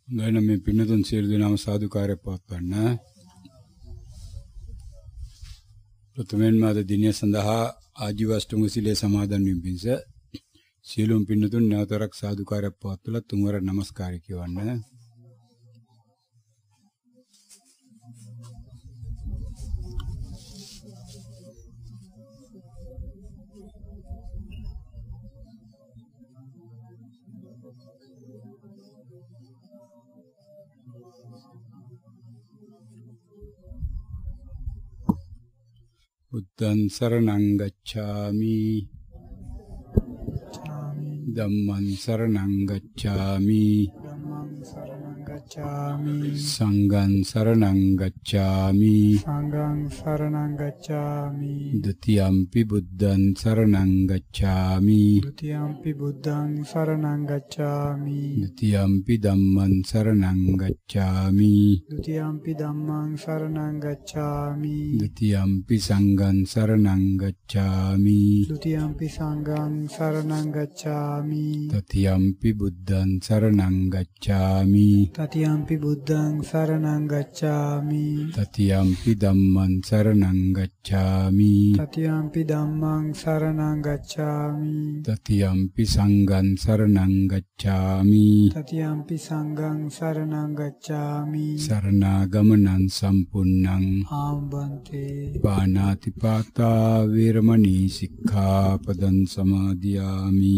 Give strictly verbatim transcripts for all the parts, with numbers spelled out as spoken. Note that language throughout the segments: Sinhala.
දැන් මේ පින්නතුන් සියලු දෙනාම සාදුකාරය පවත්වන්න. ප්‍රථමයෙන්ම අද දිනය සඳහා ආජීවෂ්ටාංග සීලය සමාදන් වීම පිණිස සියලුම පින්නතුන් නැවතරක් සාදුකාරය පවත්වලා තුන්වර නමස්කාරය කියවන්න. බුද්ධං සරණං ගච්ඡාමි ධම්මං සරණං ගච්ඡාමි සංඝං සරණං ගච්ඡාමි සංඝං සරණං ගච්ඡාමි ဒ ුතියම්පි බුද්ධං සරණං ගච්ඡාමි ဒ ුතියම්පි බුද්ධං සරණං ගච්ඡාමි ဒ ුතියම්පි ධම්මං සරණං ගච්ඡාමි ဒ ුතියම්පි ධම්මං සරණං ගච්ඡාමි ဒ ුතියම්පි සංඝං සරණං ගච්ඡාමි ဒ ුතියම්පි සංඝං සරණං ගච්ඡාමි တတိယံ පි බුද්ධං සරණං ගච්ඡාමි တတိယံ පි බුද්ධං සරණං ගච්ඡාමි တတိယံ පි ධම්මං සරණං ගච්ඡාමි တတိယံ පි ධම්මං සරණං ගච්ඡාමි တတိယံ පි සංඝං සරණං ගච්ඡාමි တတိယံ පි සංඝං සරණං ගච්ඡාමි සරණාගමනං සම්පුන්නං ආම්බන්තේ පාණාති පාතා වේරමණී සික්ඛාපදං සමාදියාමි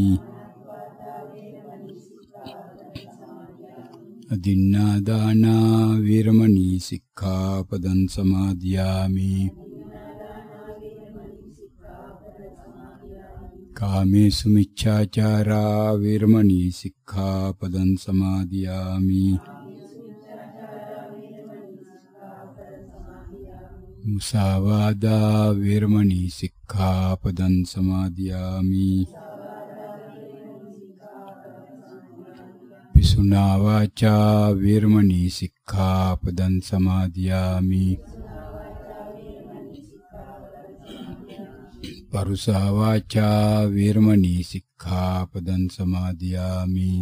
අදින්නා දාන වේරමණී සික්ඛාපදං සමාදියාමි කාමේසු මිච්ඡාචාරා වේරමණී සික්ඛාපදං සමාදියාමි මුසාවාදා වේරමණී සික්ඛාපදං සමාදියාමි පිසුනා වාචා වේරමණී සික්ඛාපදං සමාදියාමි පරුසා වාචා වේරමණී සික්ඛාපදං සමාදියාමි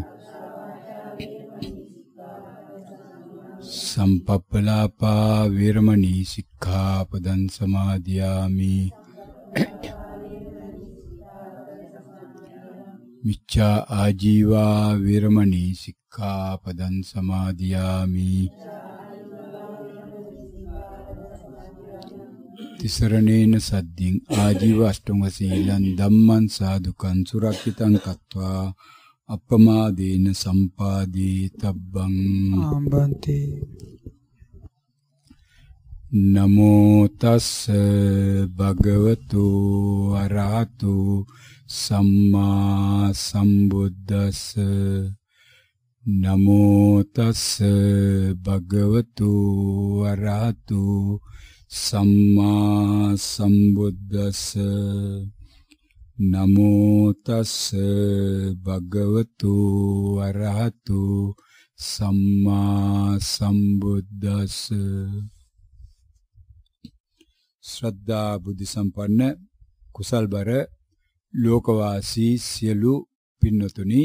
සම්පප්පලාපා වේරමණී සික්ඛාපදං සමාදියාමි මිච්ඡා ආජීවා වේරමණී සික්ඛාපදං සමාදියාමි තිසරණේන සද්දින් ආජීව අෂ්ටම සීලං ධම්මං සාදුකං සුරක්ෂිතං කତ୍වා අපමාදේන සම්පාදී තබ්බං ආම්බන්තේ නමෝ තස්ස භගවතු අරහතු සම්මා සම්බුද්දස්ස නමෝ තස්ස භගවතු අරහතු සම්මා සම්බුද්දස්ස නමෝ තස්ස භගවතු අරහතු සම්මා සම්බුද්දස්ස ශ්‍රද්ධා බුද්ධ සම්පන්න කුසල්බර ලෝකවාසී සියලු පින්නතුනි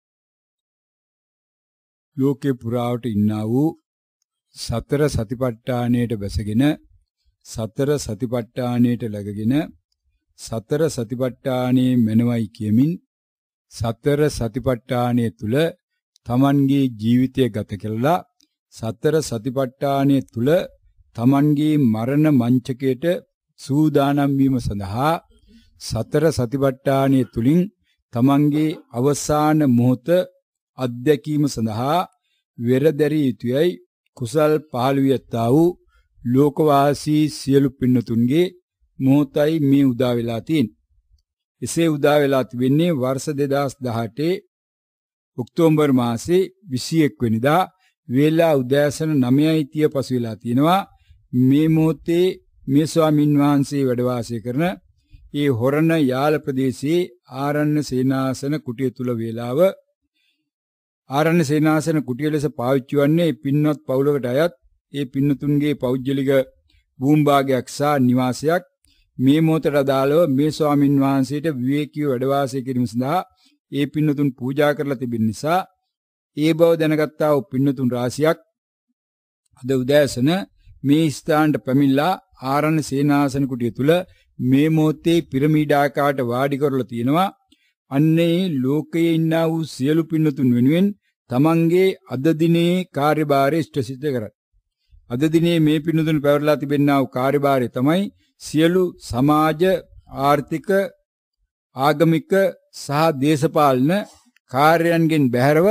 ලෝකේ පුරාවට ඉන්නා වූ සතර සතිපට්ඨානයට බැසගෙන සතර සතිපට්ඨානයට läගගෙන සතර සතිපට්ඨානයේ මෙනවයි කියමින් සතර සතිපට්ඨානයේ තුල තමන්ගේ ජීවිතය ගත කළා සතර සතිපට්ඨානයේ තුල තමන්ගේ මරණ මංචකයට සූදානම් වීම සඳහා සතර සතිපට්ඨානයේ තුලින් තමන්ගේ අවසාන මොහොත අත්දැකීම සඳහා වෙරදැරිය යුතුයයි කුසල් පහළ වියත්තා වූ ලෝකවාසී සියලු පින්නතුන්ගේ මොහොතයි මේ උදා වෙලා තියෙන්නේ. එසේ උදා වෙලා තිබෙන්නේ වර්ෂ දෙදාස් දහඅට ඔක්තෝබර් මාසේ විසිඑක වෙනිදා වේලා උදෑසන නවයයි තිහ පසු වෙලා තිනවා. මේ මොහොතේ මේ ස්වාමින් වහන්සේ වැඩ වාසය කරන ඒ හොරණ යාල ප්‍රදේශයේ ආරණ්‍ය සේනාසන කුටිය තුල වේලාව ආරණ්‍ය සේනාසන කුටිය ලෙස පාවිච්චි වන්නේ පින්වත් පවුලකට අයත් ඒ පින්නතුන්ගේ පෞද්ගලික භූමිභාගයක් සහ නිවාසයක් මේ මොහොතට අදාළව මේ ස්වාමින් වහන්සේට විවේකීව වැඩ වාසය කිරීම සඳහා ඒ පින්නතුන් පූජා කරලා තිබෙන නිසා ඒ බව දැනගත්තා වූ පින්නතුන් රාශියක් අද උදෑසන මේ ස්ථානට පැමිණලා ආරණ්‍ය සේනාසන කුටිය තුල මේ මොහොතේ පිරමීඩ ආකාරයට වාඩි කරලා තියෙනවා. අන්නේ ලෝකයේ ඉන්නා වූ සියලු පින්නතුන් වෙනුවෙන් තමන්ගේ අද දිනේ කාර්යභාරය ඉෂ්ට සිද්ධ කරයි. අද දිනේ මේ පින්නතුන් පැවරලා තිබෙනා වූ කාර්යභාරය තමයි සියලු සමාජ ආර්ථික ආගමික සහ දේශපාලන කාර්යයන්ගෙන් බැහැරව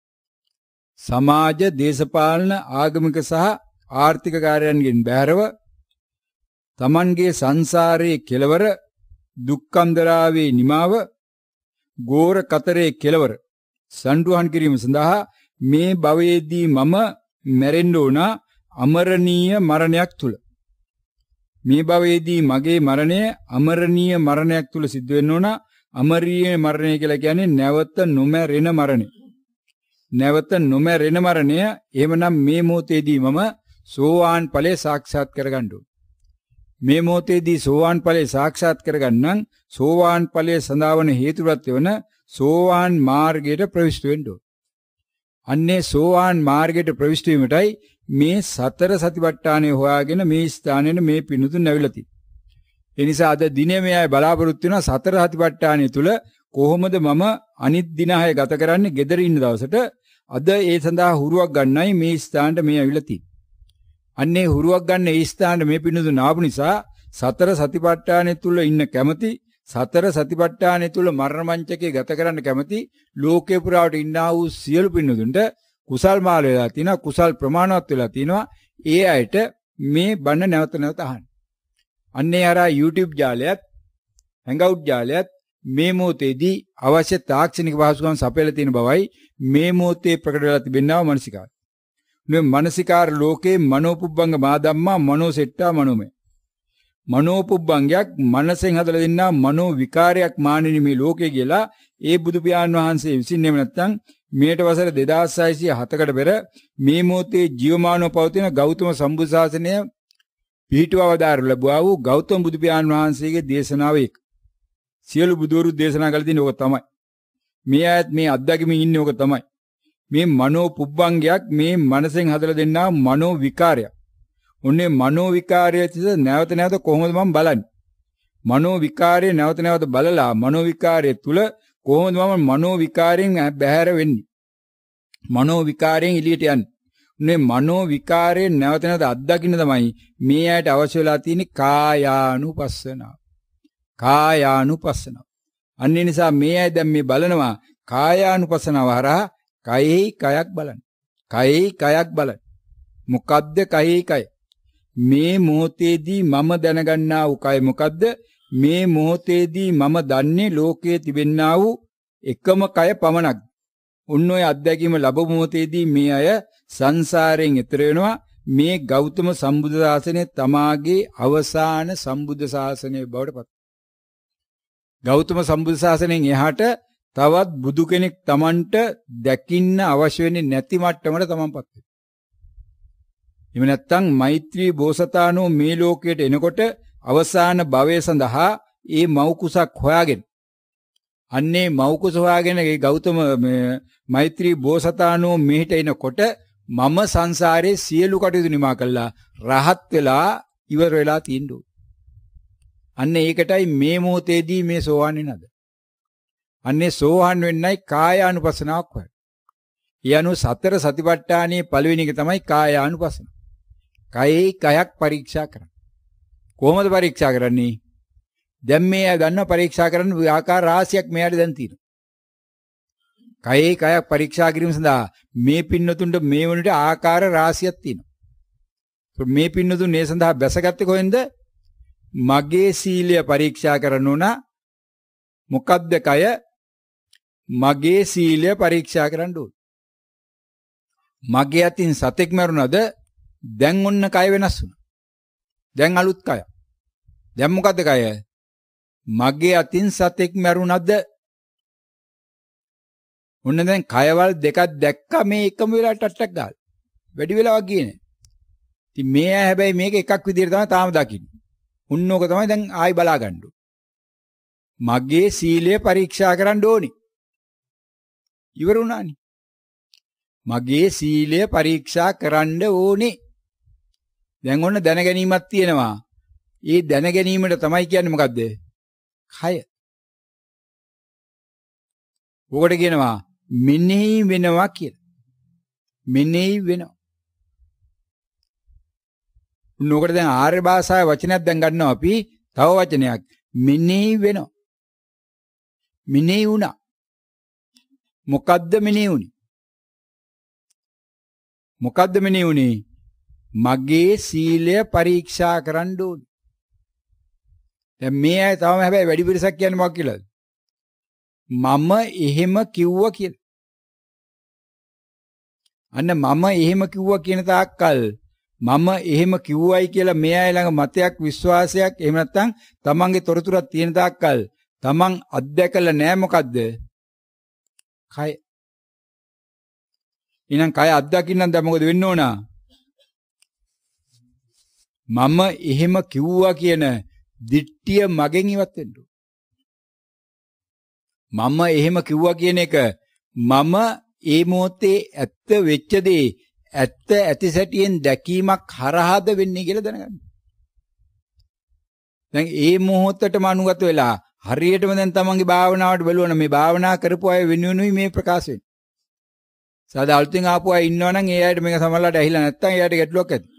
සමාජ දේශපාලන ආගමික සහ ආර්ථික කාර්යයන්ගෙන් බැහැරව තමන්ගේ සංසාරයේ කෙලවර දුක්ඛන්දරාවේ නිමාව ගෝර කතරේ කෙලවර සඳුහන් කිරීම සඳහා මේ භවයේදී මම මැරෙන්න ඕන අමරණීය මරණයක් තුල මේ භවයේදී මගේ මරණය අමරණීය මරණයක් තුල සිද්ධ වෙන්න ඕන. අමරණීය මරණය කියලා කියන්නේ නැවත නොමැරෙන මරණය. නැවත නොමැරෙන මරණය. එහෙමනම් මේ මොහොතේදී මම සෝවාන් ඵලය සාක්ෂාත් කරගන්න ඕන. මේ මොහොතේදී සෝවාන් ඵලය සාක්ෂාත් කරගන්නම් සෝවාන් ඵලය සඳහා වන හේතුවත් වෙන සෝවාන් මාර්ගයට ප්‍රවිෂ්ඨ වෙන්න ඕන. අන්නේ සෝවාන් මාර්ගයට ප්‍රවිෂ්ඨ වීමටයි මේ සතර සතිපට්ඨානය හොයාගෙන මේ ස්ථානෙට මේ පිණුතුන් ඇවිල්ලා තියෙන්නේ. ඒ නිසා අද දිනේ මේ අය බලාපොරොත්තු වෙනවා සතර සතිපට්ඨානය තුල කොහොමද මම අනිත් දින හය ගත කරන්නේ gedara ඉන්න දවසට. අද ඒ සඳහා හුරුවක් ගන්නයි මේ ස්ථානට මේ ඇවිල්ලා තියෙන්නේ. අන්නේ හුරුවක් ගන්න ඒ ස්ථානට මේ පිණුතුන් ආපු නිසා සතර සතිපට්ඨානය තුල ඉන්න කැමැති සතර සතිපට්ඨානය තුල මරණ මංචකේ ගත කරන්න කැමැති ලෝකේ පුරාවට ඉන්නා වූ සියලු පිණුතුන්ට කුසල් මාල වෙලා තිනවා කුසල් ප්‍රමාණවත් වෙලා තිනවා. ඒ අයට මේ බණ නැවත නැවත අහන්න. අන්නේ අර YouTube ජාලයත් Hangout ජාලයත් මේ මොහොතේදී අවශ්‍ය තාක්ෂණික පහසුකම් සපයලා තියෙන බවයි මේ මොහොතේ ප්‍රකට වෙලා තිබෙනවා මනසිකාර. මේ මනසිකාර ලෝකේ මනෝපුබ්බංග මාදම්මා මනෝසෙට්ටා මනෝමය. මනෝපුබ්බංගයක් මනසෙන් හදලා දෙන්නා මනෝ විකාරයක් මානිනි මේ ලෝකේ කියලා ඒ බුදු පියාණන් වහන්සේ විසින් එහෙම නැත්නම් මේට වසර දෙදාස් හයසිය හතකට පෙර මේ මොහොතේ ජීවමානව පවතින ගෞතම සම්බුදු ශාසනය පිහිටුවවදාරු ලැබුවා වූ ගෞතම බුදු පියාණන් වහන්සේගේ දේශනාව එක. සියලු බුදුවරු දේශනා කළ තියෙන ඕක තමයි. මේ ආයත් මේ අත්දැකීමේ ඉන්නේ ඕක තමයි. මේ මනෝ පුබ්බංගයක් මේ මනසෙන් හදලා දෙන්නා මනෝ විකාරයක්. ඔන්නේ මනෝ විකාරය තිස නැවත නැවත කොහොමද මම බලන්නේ? මනෝ විකාරය නැවත නැවත බලලා මනෝ විකාරය තුල කොහොමද මම මනෝ විකාරයෙන් බැහැර වෙන්නේ? මනෝ විකාරයෙන් එළියට යන්නේ. මේ මනෝ විකාරයෙන් නැවත නැවත අත්දකින්න තමයි මේ ඇයට අවශ්‍ය වෙලා තියෙන්නේ කායානුපස්සනාව. කායානුපස්සනාව. අන්න ඒ නිසා මේ ඇය දැන් මේ බලනවා කායානුපස්සනාව හරහා කයෙහි කයක් බලන්න. කයෙහි කයක් බලන්න. මොකද්ද කයෙහි කය? මේ මොහොතේදී මම දැනගන්නා වූ කය මොකද්ද? මේ මොහොතේදී මම දන්නේ ලෝකයේ තිබෙන්නා වූ එකම කය පමණක්. උන් ඔය අත්දැකීම ලැබු මොහොතේදී මේ අය සංසාරයෙන් එතර වෙනවා. මේ ගෞතම සම්බුද්ධ ශාසනය තමාගේ අවසාන සම්බුද්ධ ශාසනය බවට පත්. ගෞතම සම්බුද්ධ ශාසනයෙන් එහාට තවත් බුදු කෙනෙක් Tamanට දැකින්න අවශ්‍ය වෙන්නේ නැති මට්ටමකට Tamanපත් වෙනවා. එහෙම නැත්නම් මෛත්‍රී බෝසතාණෝ මේ ලෝකයට එනකොට අවසාන භවය සඳහා ඒ මව් කුසක් හොයාගෙන අන්නේ මව් කුස හොයාගෙන ඒ ගෞතම මෛත්‍රී බෝසතාණෝ මෙහෙට එනකොට මම සංසාරේ සියලු කටයුතු නිමා කළා රහත් වෙලා ඉවර වෙලා තියෙනවා. අන්න ඒකටයි මේ මොහොතේදී මේ සෝවාන් වෙනද. අන්නේ සෝවාන් වෙන්නයි කායානුපස්සනාවක් වෙන්නේ. ඒ අනුව සතර සතිපට්ඨානයේ පළවෙනි එක තමයි කායානුපස්සන. කයෙහි කයක් පරීක්ෂා කරන්න. කොහොමද පරීක්ෂා කරන්නේ? දැන් මේ අය දන්නවා පරීක්ෂා කරන්න ආකාර රාශියක් මෙයාට දැන් තියෙනවා. කයෙහි කයක් පරීක්ෂා කිරීම සඳහා මේ පින්නතුන්ට මේ වුණට ආකාර රාශියක් තියෙනවා. මේ පින්නතුන් මේ සඳහා බැසගත්තේ කොහෙන්ද? මගේ සීලය පරීක්ෂා කරන්න ඕන. මොකද්ද කය? මගේ සීලය පරීක්ෂා කරන්න ඕන. මගේ අතින් සතෙක් මරුණාද? දැන් ඔන්න කය වෙනස් වුණා. දැන් අලුත් කය. දැන් මොකද්ද කය? මගේ අතින් සතෙක් මරුණාද? ඔන්න දැන් කයවල් දෙකක් දැක්කා මේ එකම වෙලාවට ටට්ටක් ගාලා. වැඩි වෙලාවක් ගියේ නෑ. ඉතින් මේ අය හැබැයි මේක එකක් විදිහට තමයි තාම දකින්නේ. උන්නෝක තමයි දැන් ආයි බලා ගන්න ඕනේ. මගේ සීලය පරීක්ෂා කරන්න ඕනේ. ඉවර වුණානේ. මගේ සීලය පරීක්ෂා කරන්න ඕනේ. දැන් ඔන්න දැන ගැනීමක් තියෙනවා. ඒ දැන ගැනීමට තමයි කියන්නේ මොකද්ද? කය. ඔකට කියනවා මෙනෙහි වෙනවා කියලා. මෙනෙහි වෙනවා. උන්නෝකට දැන් ආර්ය භාෂාවේ වචනයක් දැන් ගන්නවා අපි. තව වචනයක් මෙනෙහි වෙනවා. මෙනෙහි වුණා. මොකද්ද මෙනෙහි වුනේ? මොකද්ද මෙනෙහි වුනේ? මගේ සීලය පරීක්ෂා කරන්න ඕනේ. දැන් මේ අය තවම හැබැයි වැඩි පිරිසක් කියන්නේ මොකක් කියලාද? මම එහෙම කිව්වා කියලා. අන්න මම එහෙම කිව්වා කියන තාක්කල් මම එහෙම කිව්වයි කියලා මේ අය ළඟ මතයක් විශ්වාසයක් එහෙම නැත්නම් තමන්ගේ තොරතුරක් තියෙන තාක්කල් තමන් අත්දැකලා නැහැ මොකද්ද? කය. එහෙනම් කය අත්දකින්න දැන් මොකද වෙන්න ඕන? මම එහෙම කිව්වා කියන දිට්ඨිය මගෙන් ඉවත් වෙන්න ඕන. මම එහෙම කිව්වා කියන එක මම ඒ මොහොතේ ඇත්ත වෙච්ච දේ ඇත්ත ඇති සැටියෙන් දැකීමක් හරහාද වෙන්නේ කියලා දැනගන්න. දැන් ඒ මොහොතටම අනුගත වෙලා හරියටම දැන් තමන්ගේ භාවනාවට බලවන මේ භාවනා කරපු අය වෙනුවෙනුයි මේ ප්‍රකාශ වෙන්නේ. සාදා අලුතින් ආපු අය ඉන්නවනම් ඒ අයට මේක සමහරවිට ඇහිලා නැත්තම් එයාට ගැටලුවක් ඇති.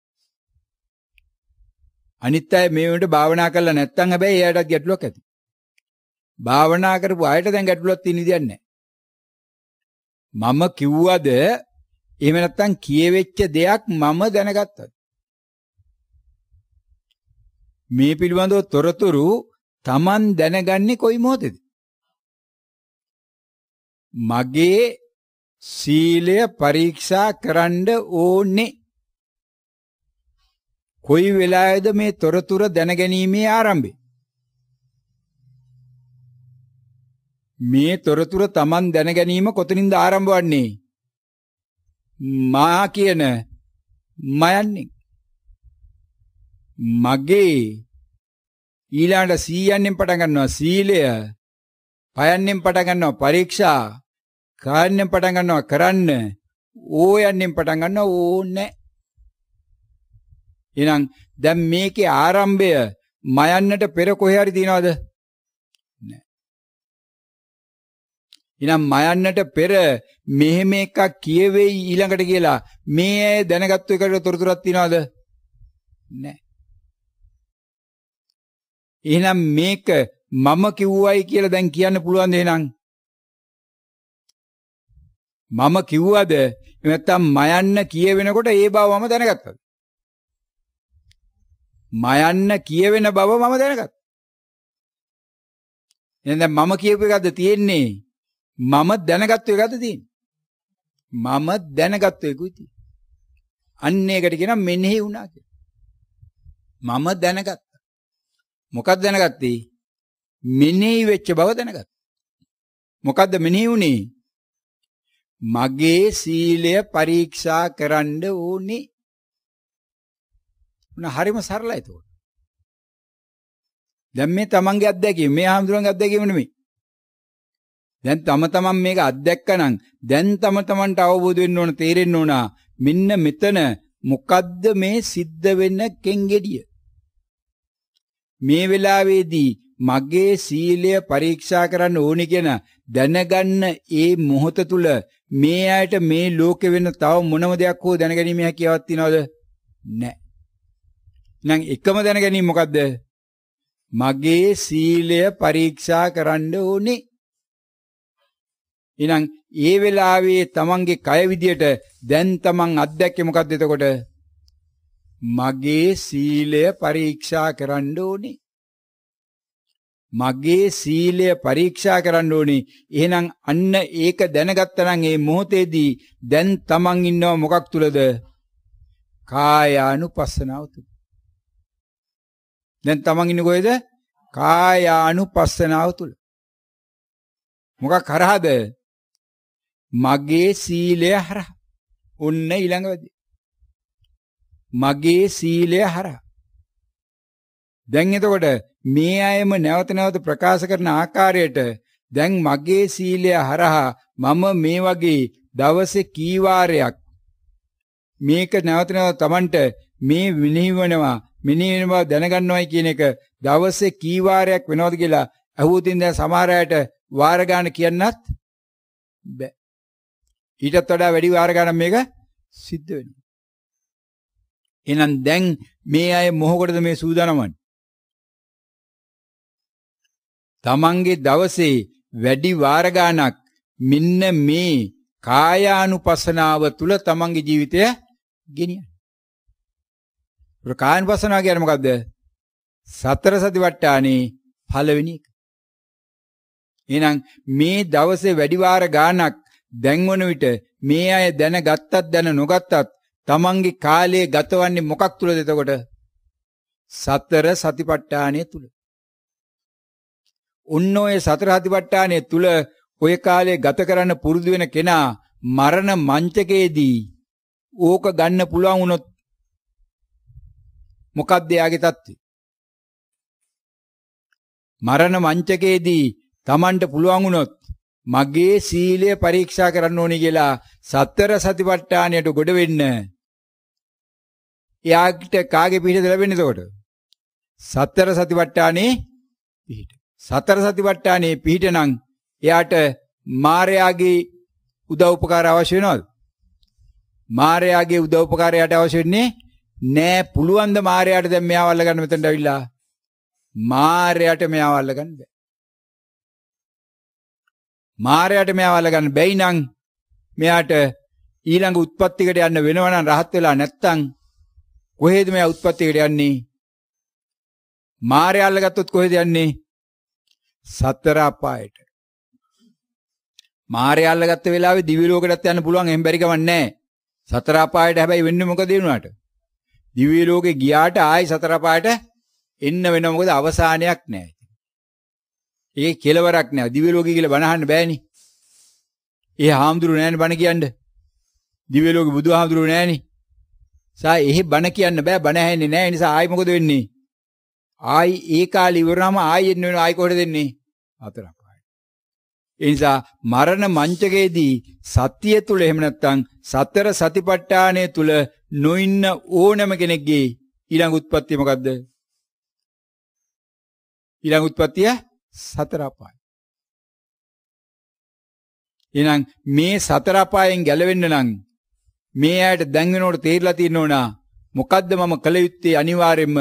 අනිත් අය මේ වෙනට භාවනා කරලා නැත්තම් හැබැයි එයාටත් ගැටලුවක් ඇති. භාවනා කරපු අයට දැන් ගැටලුවක් තියෙන විදියක් නැහැ. මම කිව්වද එහෙම නැත්තම් කියවෙච්ච දෙයක් මම දැනගත්තා. මේ පිළිබඳව තොරතුරු Taman දැනගන්නේ කොයි මොහොතේද? මගේ සීලය පරීක්ෂා කරන්න ඕනේ. කොයි වෙලාවේද මේ තොරතුරු දැනගැනීමේ ආරම්භය? මේ තොරතුරු Taman දැනගැනීම කොතනින්ද ආරම්භ වන්නේ? මා කියන මයන්නේ. මගේ ඊළඟ සීයන්ෙන් පටන් ගන්නවා සීලය, පයන්ෙන් පටන් ගන්නවා පරීක්ෂා, කායන්ෙන් පටන් ගන්නවා කරන්න, ඕයන්ෙන් පටන් ගන්නවා ඕනේ. එහෙනම් දැන් මේකේ ආරම්භය මයන්නට පෙර කොහේ හරි තියනවද? නැහැ. එහෙනම් මයන්නට පෙර මෙහෙම එකක් කියවෙයි ඊළඟට කියලා මේ ඇය දැනගත්තු එකට තොරතුරක් තියනවද? නැහැ. එහෙනම් මේක මම කිව්වයි කියලා දැන් කියන්න පුළුවන්ද? එහෙනම් මම කිව්වද නැත්නම් මයන්න කියවෙනකොට ඒ බව මම දැනගත්තද? මයන්න කියවෙන බව මම දැනගත්තා. එහෙනම් මම කියපු එකක්ද තියෙන්නේ? මම දැනගත්තු එකක්ද තියෙන්නේ? මම දැනගත්තු එකකුයි තියෙන්නේ. අන්න ඒකට කියනවා මෙනෙහි වුණා කියලා. මම දැනගත්තා. මොකක්ද දැනගත්තේ? මෙනෙහි වෙච්ච බව දැනගත්තා. මොකද්ද මෙනෙහි වුණේ? මගේ සීලය පරීක්ෂා කරන්න ඕනේ. උන හරිම සරලයි ඒක. දැන් මේ තමන්ගේ අත්දැකීම, මේ ආම්දුරන්ගේ අත්දැකීම නෙමෙයි. දැන් තම තමන් මේක අත්දැක්කනම් දැන් තම තමන්ට අවබෝධ වෙන්න ඕන, තේරෙන්න ඕන මෙන්න මෙතන මොකද්ද මේ සිද්ධ වෙන්න කෙන්ගෙඩිය. මේ වෙලාවේදී මගේ සීලය පරීක්ෂා කරන්න ඕනි කියන දැනගන්න ඒ මොහොත තුල මේ අයට මේ ලෝකෙ වෙන තව මොනම දෙයක් හෝ දැනගැනීමේ හැකියාවක් තියනවද? නැහැ. නම් එකම දැනගැනීම මොකද්ද? මගේ සීලය පරීක්ෂා කරන්න ඕනේ. එහෙනම් ඒ වෙලාවේ තමන්ගේ කය විදියට දැන් තමන් අත්දැක්කේ මොකද්ද එතකොට? මගේ සීලය පරීක්ෂා කරන්න ඕනේ. මගේ සීලය පරීක්ෂා කරන්න ඕනේ. එහෙනම් අන්න ඒක දැනගත්තා නම් මේ මොහොතේදී දැන් තමන් ඉන්නව මොකක් තුලද? කායානුපස්සනාව තුල. දැන් තමන් ඉන්නේ කොහෙද? කායානුපස්සනාව තුල. මොකක් හරහාද? මගේ සීලය හරහා. ඔන්න ඊළඟ වැඩේ. මගේ සීලය හරහා. දැන් එතකොට මේ අයම නැවත නැවත ප්‍රකාශ කරන ආකාරයට දැන් මගේ සීලය හරහා මම මේ වගේ දවසේ කී වාරයක් මේක නැවත නැවත Tamanට මේ විනිවිදනවා මිනිවෙනවා දැනගන්නවයි කියන එක දවසේ කී වාරයක් වෙනවද කියලා අහුවොතින් දැන් සමහර අයට වාර ගන්න කියන්නත් බෑ. ඊටත් වඩා වැඩි වාර ගන්න මේක සිද්ධ වෙනවා. එහෙනම් දැන් මේ අය මොහොකටද මේ සූදානම්න්නේ? තමන්ගේ දවසේ වැඩි වාර ගානක් මෙන්න මේ කායානුපස්සනාව තුල තමන්ගේ ජීවිතය ගෙනියන්න. ඒ කායානුපස්සනාව කියන්නේ මොකද්ද? සතර සතිපට්ඨානේ පළවෙනි එක. එහෙනම් මේ දවසේ වැඩි වාර ගානක් දැන් වන විට මේ අය දැනගත්තත් දැන නොගත්තත් තමන්ගේ කාලය ගතවන්නේ මොකක් තුලද එතකොට? සතර සතිපට්ඨානේ තුල. උන්න ඔය සතර සතිපට්ඨානේ තුල ඔය කාලේ ගත කරන්න පුරුදු වෙන කෙනා මරණ මංචකයේදී ඕක ගන්න පුළුවන් වුණොත් මොකක්ද යාගේ තත්ත්වය? මරණ මංචකයේදී Tamanට පුළුවන් වුණොත් මගේ සීලය පරීක්ෂා කරන්න ඕනේ කියලා සතර සතිපට්ඨානයට ගොඩ වෙන්න එයාට කාගේ පිහිටද ලැබෙන්නේ එතකොට? සතර සතිපට්ඨානේ පිහිට. සතර සතිපට්ඨානේ පිහිට නම් එයාට මායාගේ උදව් උපකාර අවශ්‍ය වෙනවද? මායාගේ උදව් උපකාරයට අවශ්‍ය වෙන්නේ නෑ. පුළුවන් ද මායාට දැන් මෙයාව අල්ල ගන්න මෙතනට අවිලා? මායාට මෙයාව අල්ල ගන්න බෑ. මායාට මෙයාව අල්ල ගන්න බැයි නම් මෙයාට ඊළඟ උත්පත්තිකට යන්න වෙනවා නම් රහත් වෙලා නැත්තම් කොහෙද මෙයා උත්පත්තිකට යන්නේ? මායාව අල්ලගත්තොත් කොහෙද යන්නේ? සතර අපායට. මායාව අල්ලගත්ත වෙලාවේ දිව්‍ය ලෝකෙටත් යන්න පුළුවන් එහෙම බැරි කමක් නැහැ. සතර අපායට හැබැයි වෙන්නේ මොකද වෙනුවාට? දිව්‍ය ලෝකේ ගියාට ආයි සතර අපායට එන්න වෙනවා. මොකද අවසානයක් නැහැ. ඒ කෙලවරක් නැහැ. දිව්‍ය ලෝකේ කියලා බණ අහන්න බෑනේ. ඒ හාමුදුරු නෑනේ බණ කියන්න. දිව්‍ය ලෝකේ බුදුහාමුදුරු නෑනේ. සා එහෙ බණ කියන්න බෑ. බණ ඇහෙන්නේ නෑ. ඒ නිසා ආයි මොකද වෙන්නේ? ආයි ඒ කාලේ ඉවරනම ආයි එන්න වෙනවා. ආයි කොහෙද දෙන්නේ? හතර අපායට. ඒ නිසා මරණ මංචකයේදී සතිය තුල එහෙම නැත්නම් සතර සතිපට්ඨානය තුල නොඉන්න ඕනම කෙනෙක්ගේ ඊළඟ උත්පත්තිය මොකද්ද? ඊළඟ උත්පත්තිය සතර අපාය. එහෙනම් මේ සතර අපායෙන් ගැලවෙන්න නම් මේ ඇයට දැන් වෙනකොට තේරිලා තියෙන්න ඕන මොකද්ද මම කළ යුත්තේ? අනිවාර්යයෙන්ම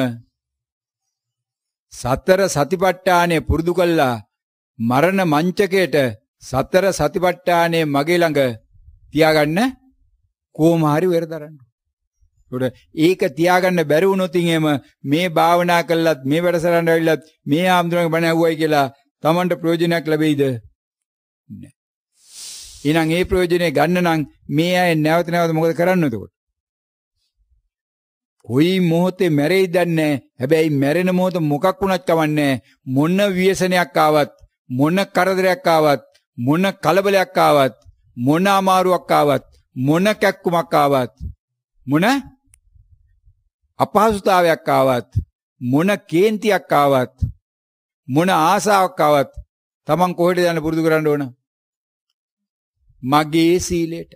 සතර සතිපට්ඨානය පුරුදු කළා මරණ මංචකයට සතර සතිපට්ඨානය මගේ ළඟ තියාගන්න කොහොම හරි වෙරදරන්න. ඒකට ඒක තියාගන්න බැරි වුණොත් එහෙම මේ භාවනා කළත් මේ වැඩසටහන ඇවිල්ලත් මේ ආම්දුරගේ බණ ඇහුවයි කියලා Tamanට ප්‍රයෝජනයක් ලැබෙයිද? නැහැ. එහෙනම් ඒ ප්‍රයෝජනේ ගන්න නම් මේ අය නැවත නැවත මොකද කරන්න එතකොට? කොයි මොහොතේ මැරෙයිද දන්නේ. හැබැයි මැරෙන මොහොත මොකක් වුණත් කවන්නේ. මොන ව්‍යසනයක් ආවත්, මොන කරදරයක් ආවත්, මොන කලබලයක් ආවත්, මොන අමාරුවක් ආවත්, මොන කැක්කුමක් ආවත්, මොන අපහසුතාවයක් ආවත්, මොන කේන්තියක් ආවත්, මොන ආසාවක් ආවත් Taman කොහෙද යන්න පුරුදු කරන්න ඕන? මගේ සීලයට.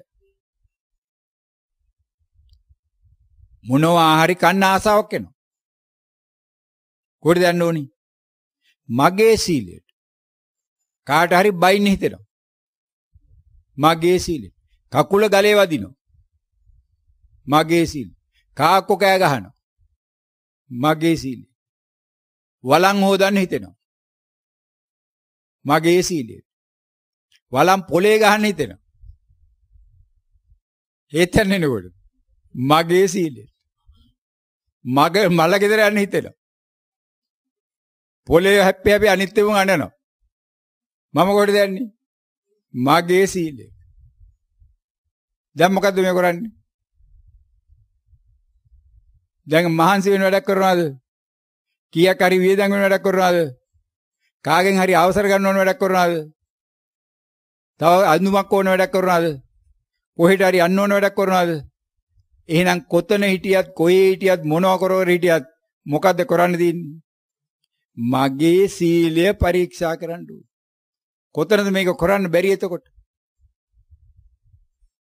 මොනවා හරි කන්න ආසාවක් එනවා. කොහෙද යන්න ඕනි? මගේ සීලයට. කාට හරි බයින්න හිතෙනවා. මගේ සීලයට. කකුල ගලේ වදිනවා. මගේ සීල. කාක්කෝ කෑ ගහනවා. මගේ සීලය. වලන් හොදන්න හිතෙනවා. මගේ සීලය. වලන් පොලේ ගහන්න හිතෙනවා. හේතන්නේ නේද? මගේ සීලය. මගේ මල ගෙදර යන්න හිතෙනවා. පොලේ හැප්පි හැපි අනිත් ඒවා අඬනවා. මම කොහෙද යන්නේ? මගේ සීලය. දැන් මොකද්ද මේ කරන්නේ? දැන් මහන්සි වෙන වැඩක් කරනවද? කීයක් හරි වියදම් වෙන වැඩක් කරනවද? කාගෙන් හරි අවසර ගන්න ඕන වැඩක් කරනවද? තව අඳුමක් ඕන වැඩක් කරනවද? කොහෙට හරි යන්න ඕන වැඩක් කරනවද? එහෙනම් කොතන හිටියත් කොහේ හිටියත් මොනවා කරවර හිටියත් මොකද්ද කරන්න තියෙන්නේ? මගේ සීලය පරීක්ෂා කරන්න ඕන. කොතනද මේක කරන්න බැරි එතකොට?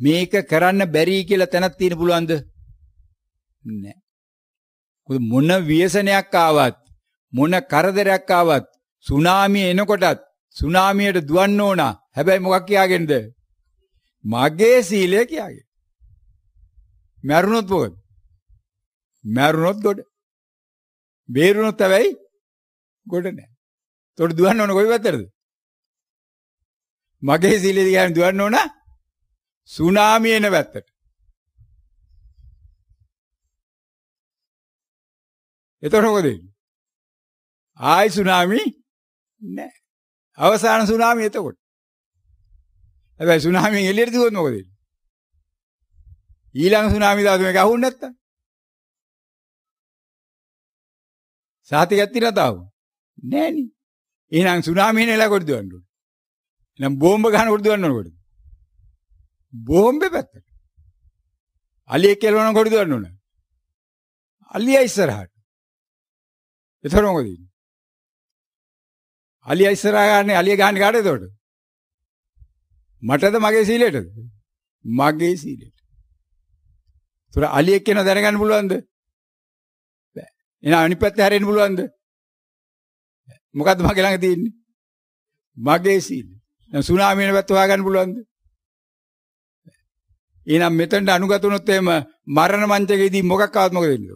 මේක කරන්න බැරි කියලා තැනක් තියෙන පුළුවන්ද? නෑ. මොන ව්‍යසනයක් ආවත් මොන කරදරයක් ආවත් සුනාමිය එනකොටත් සුනාමියට දුවන්න ඕන. හැබැයි මොකක් කියාගෙනද? මගේ සීලය කියාගෙන. මැරුණොත් මොකද? මැරුණොත් ගොඩ. බේරුණොත් හැබැයි ගොඩ නෑ. තොට දුවන්න ඕන කොයි පැත්තටද? මගේ සීලය දිහාම දුවන්න ඕන සුනාමිය එන පැත්තට. එතකොට මොකද වෙන්නේ? ආයි සුනාමි නෑ. අවසාන සුනාමිය එතකොට. හැබැයි සුනාමියෙන් එළියට දුවොත් මොකද වෙන්නේ? ඊළඟ සුනාමිය දාතු මේක අහුන්නේ නැත්තම්. සාතිකයක් තියලා තාව. නෑනේ. එහෙනම් සුනාමිය නෙලා කොට දුවන්න ඕනේ. එහෙනම් බෝම්බ ගහනකොට දුවන්න ඕනේ කොට. බෝම්බේ පැත්තට. අලියෙක් කෙලවන කොට දුවන්න ඕනේ. අලියා ඉස්සරහට. එතකොට මොකද වෙන්නේ? අලියා ඉස්සරහා ගන්න අලියා ගහන්නේ කාටද එතකොට? මටද මගේ සීලයටද? මගේ සීලයට. ඒතර අලියෙක් කියන දැනගන්න පුළුවන්ද? බෑ. එහෙනම් අනිත් පැත්තේ හැරෙන්න පුළුවන්ද? මොකද්ද මගේ ළඟ තියෙන්නේ? මගේ සීලය. දැන් සුනාමිය වෙන පැත්ත හොයාගන්න පුළුවන්ද? එහෙනම් මෙතනට අනුගත වුණොත් එහෙම මරණ මංචකයේදී මොකක් ආවත් මොකද වෙන්නේ?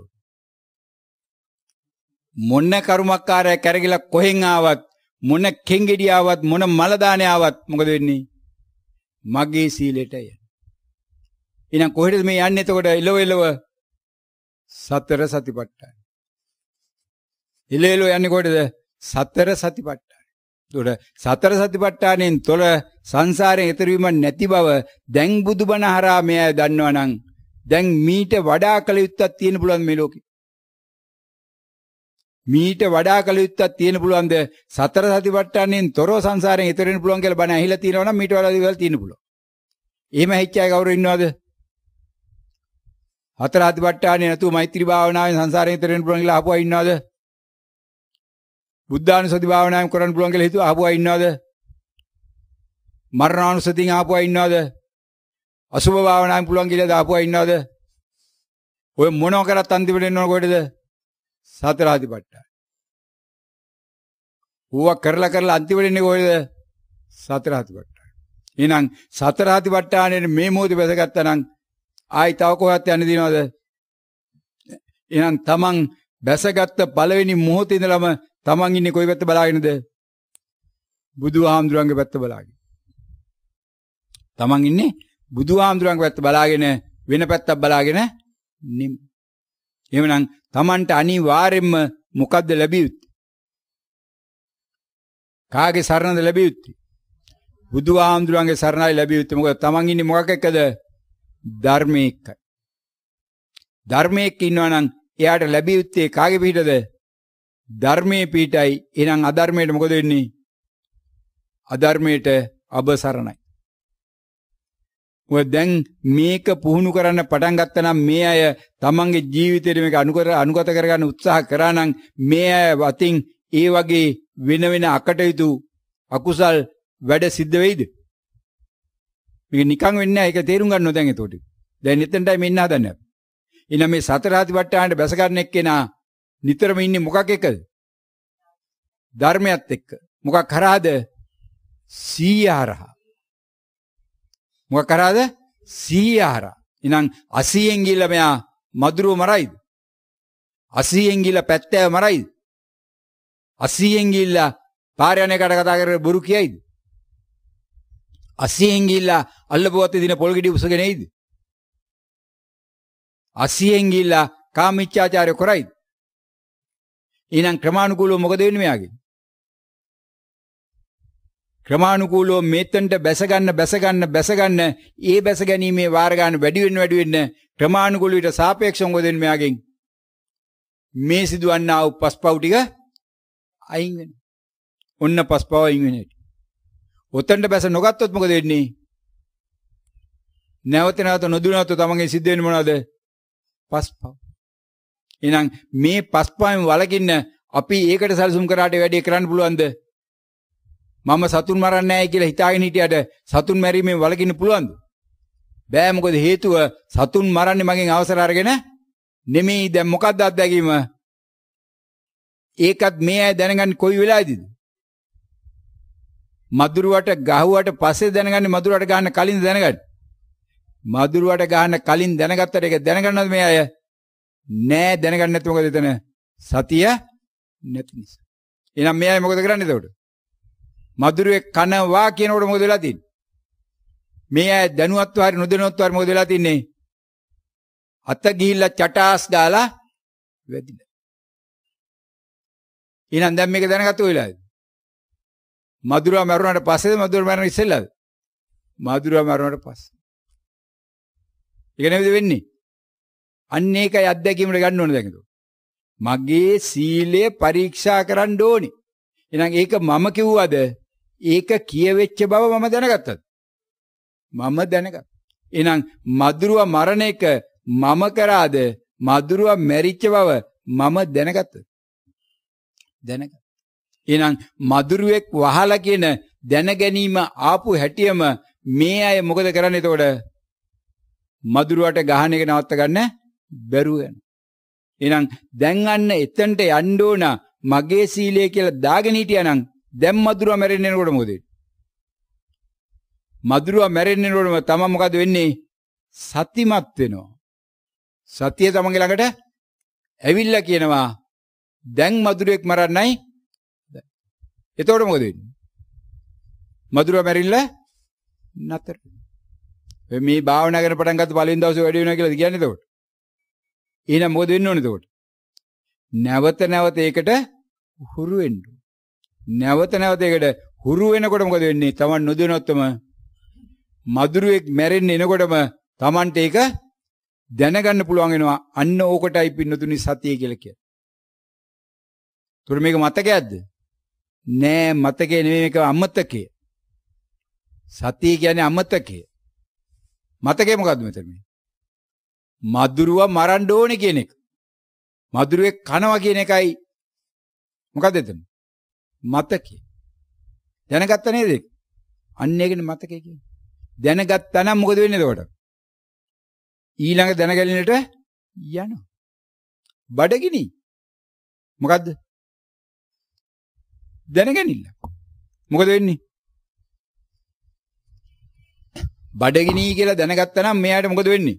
මොන කර්මකාරය කරගිලා කොහෙන් ආවත් මොන කෙංගෙඩිය ආවත් මොන මල දානේ ආවත් මොකද වෙන්නේ? මගේ සීලෙටය. එහෙනම් කොහෙද මේ යන්නේ එතකොට? එළව එළව සතර සතිපට්ඨාන. එළව එළව යන්නේ කොහෙද? සතර සතිපට්ඨාන. ඒතකොට සතර සතිපට්ඨානෙන් තොර සංසාරයෙන් ඈතර වීම නැති බව දැන් බුදුබණ හරහා මෙය දන්නවනම් දැන් මීට වඩා කල යුත්තක් තියෙන පුළුවන් මේ ලෝකේ. මීට වඩා කල යුත්තක් තියෙන පුළුවන්ද? සතර සතිපට්ඨානෙන් තොරව සංසාරයෙන් ඈතර වෙන්න පුළුවන් කියලා බණ ඇහිලා තියෙනවා නම් මීට වඩා දේවල් තියෙන්න පුළුවන්. එහෙම හිච්ච අය කවුරු ඉන්නවද? හතර සතිපට්ඨානෙ නැතුව මෛත්‍රී භාවනාවෙන් සංසාරයෙන් ඈතර වෙන්න පුළුවන් කියලා අහපු අය ඉන්නවද? බුද්ධානුස්සති භාවනාවෙන් කරන්න පුළුවන් කියලා හිතුව අහපු අය ඉන්නවද? මරණානුස්සතියෙන් අහපු අය ඉන්නවද? අසුභ භාවනාවෙන් පුළුවන් කියලා දාපු අය ඉන්නවද? ඔය මොනව කරත් අන්තිමට එන්න ඕන කොහෙද? සතර සතිපට්ඨාන. ඌව කරලා කරලා අන්තිමට එන්නේ කොහෙද? සතර සතිපට්ඨාන. එහෙනම් සතර සතිපට්ඨානෙ මේ මොහොතේ වැදගත්තා නම් ආයි තව කොහෙවත් යන්න දිනවද? එහෙනම් තමන් බැසගත්ත පළවෙනි මොහොතේ ඉඳලම තමන් ඉන්නේ කොයි පැත්ත බලාගෙනද? බුදුහාමුදුරන්ගේ පැත්ත බලාගෙන. තමන් ඉන්නේ බුදුහාමුදුරන්ගේ පැත්ත බලාගෙන වෙන පැත්තක් බලාගෙන නෙමෙයි. එහෙමනම් තමන්ට අනිවාර්යෙන්ම මොකද්ද ලැබිය යුත්තේ? කාගේ සරණද ලැබිය යුත්තේ? බුදුහාමුදුරන්ගේ සරණයි ලැබිය යුත්තේ. මොකද තමන් ඉන්නේ මොකක් එක්කද? ධර්මයේ එක්ක. ධර්මයේ එක්ක ඉන්නවා නම් එයාට ලැබිය යුත්තේ කාගේ පිටද? ධර්මයේ පිටයි. එහෙනම් අධර්මයට මොකද වෙන්නේ? අධර්මයට අබසරණයි. ඔය දැන් මේක පුහුණු කරන්න පටන් ගත්තා නම් මේ අය තමන්ගේ ජීවිතේට මේක අනුකර අනුගත කරගන්න උත්සාහ කරා නම් මේ අය වතින් ඒ වගේ වෙන වෙන අකටයුතු අකුසල් වැඩ සිද්ධ වෙයිද? මේක නිකන් වෙන්නේ නැහැ. ඒක තේරුම් ගන්න ඕන දැන් එතකොට. දැන් එතනටයි මෙන්න හදන්නේ. එහෙනම් මේ සතර සතිපට්ඨානට බැස ගන්න එක්කෙනා නිතරම ඉන්නේ මොකක් එක්කද? ධර්මයත් එක්ක. මොකක් හරහාද? සීය හරහා. මොකක් කරාද? සීය හරහා. එහෙනම් අසීයෙන් ගිහලා මෙයා මදුරුව මරයිද? අසීයෙන් ගිහලා පැත්තෑව මරයිද? අසීයෙන් ගිහලා පාර යන එකට කතා කරලා බොරු කියයිද? අසීයෙන් ගිහලා අල්ලපුවත්තේ දින පොල් ගෙඩි උසගෙන එයිද? අසීයෙන් ගිහලා කාමීච්ඡාචාරය කරයිද? එහෙනම් ක්‍රමානුකූලව මොකද වෙන්නේ මෙයාගේ? ක්‍රමානුකූලව මේතන්ට බැස ගන්න බැස ගන්න බැස ගන්න ඒ බැස ගැනීමේ වාර ගන්න වැඩි වෙන්න වැඩි වෙන්න ක්‍රමානුකූලව සාපේක්ෂව මොකද වෙන්නේ මෙයාගෙන්? මේ සිදුවන්නා වූ පස්පව් ටික අයින් වෙනවා. ඔන්න පස්පව් අයින් වෙන්නේ. ඔතෙන්ට බැස නොගත්තොත් මොකද වෙන්නේ? නැවත නැවත නොදුනොත් තමන්ගේ සිද්ධ වෙන්නේ මොනවද? පස්පව්. එහෙනම් මේ පස්පවෙන් වලකින්න අපි ඒකට සැලසුම් කරාට වැඩි කරන්න පුළුවන්ද? මම සතුන් මරන්නේ නැහැ කියලා හිතාගෙන හිටියට සතුන් මැරීමෙන් වලකින්න පුළුවන්ද? බෑ මොකද හේතුව සතුන් මරන්නේ මගෙන් අවසර අරගෙන නෙමෙයි. දැන් මොකක්ද අත්දැකීම? ඒකත් මේ අය දැනගන්නේ කොයි වෙලාවේදීද? මදුරුවට ගහුවට පස්සේ දැනගන්නේ මදුරුවට ගන්න කලින් දැනගන්නේ. මදුරුවට ගන්න කලින් දැනගත්තට ඒක දැනගන්නවද මේ අය? නෑ දැනගන්නේ නැත්නම් මොකද එතන? සතිය නැති නිසා. එහෙනම් මේ අය මොකද කරන්නේ එතකොට? මදුරුවේ කනවා කියනකොට මොකද වෙලා තියෙන්නේ? මේ අය දැනුවත්ව හරි නොදැනුවත්ව හරි මොකද වෙලා තින්නේ? අත ගිහිල්ලා චටාස් ගාලා වැදිලා. එහෙනම් දැන් මේක දැනගත්ත වෙලාවේද? මදුරුවා මරුණාට පස්සේද මදුරුවා මරණ ඉස්සෙල්ලාද? මදුරුවා මරුණාට පස්සේ. ඒක නෙවෙයිද වෙන්නේ? අන්න ඒකයි අත්දැකීමට ගන්න ඕනේ දැන් ඒක. මගේ සීලය පරීක්ෂා කරන්න ඕනේ. එහෙනම් ඒක මම කිව්වද? ඒක කියවෙච්ච බව මම දැනගත්තද? මම දැනගත්තා. එහෙනම් මදුරුවා මරණ එක මම කරාද? මදුරුවා මැරිච්ච බව මම දැනගත්තද? දැනගත්තා. එහෙනම් මදුරුවෙක් වහලා කියන දැන ගැනීම ආපු හැටියම මේ අය මොකද කරන්නේ එතකොට? මදුරුවට ගහන එක නවත්ත ගන්න බැරුව යනවා. එහෙනම් දැන් අන්න එතනට යන්න ඕන මගේ සීලය කියලා දාගෙන හිටියානම් දැන් මදුරුවා මැරෙන්නේ නේකොට මොකද වෙන්නේ? මදුරුවා මැරෙන්නේ නේකොටම තමයි මොකද වෙන්නේ? සතිමත් වෙනවා. සතිය තමන්ගේ ළඟට ඇවිල්ලා කියනවා දැන් මදුරුවෙක් මරන්නයි. එතකොට මොකද වෙන්නේ? මදුරුවා මැරිලා නතර. මේ භාවනා කරන පටන් ගත්ත පළවෙනි දවසේ වැඩි වෙනවා කියලාද කියන්නේ එතකොට? එහෙනම් මොකද වෙන්න ඕනේ එතකොට? නැවත නැවත ඒකට හුරු වෙන්න. නැවත නැවත ඒකට හුරු වෙනකොට මොකද වෙන්නේ? Taman නොදැනුවත්වම මදුරුවෙක් මැරෙන්නේ එනකොටම Tamanට ඒක දැනගන්න පුළුවන් වෙනවා. අන්න ඕකටයි පින්නතුනි සතිය කියලා කියන්නේ. ඒතර මේක මතකයක්ද? නෑ මතකේ නෙමෙයි මේක අමතකය. සතිය කියන්නේ අමතකය. මතකේ මොකද්ද මෙතන මේ? මදුරුවා මරන්න ඕනේ කියන එක. මදුරුවෙක් කනවා කියන එකයි මොකද්ද එතන? මතකේ. දැනගත්ත නේද ඒක? අන්න ඒකනේ මතකේ කියන්නේ. දැනගත්තා නම් මොකද වෙන්නේ එතකොට? ඊළඟ දැනගැලීමට යනවා. බඩගිනි. මොකද්ද? දැනගැනින්න. මොකද වෙන්නේ? බඩගිනි කියලා දැනගත්තා නම් මෙයාට මොකද වෙන්නේ?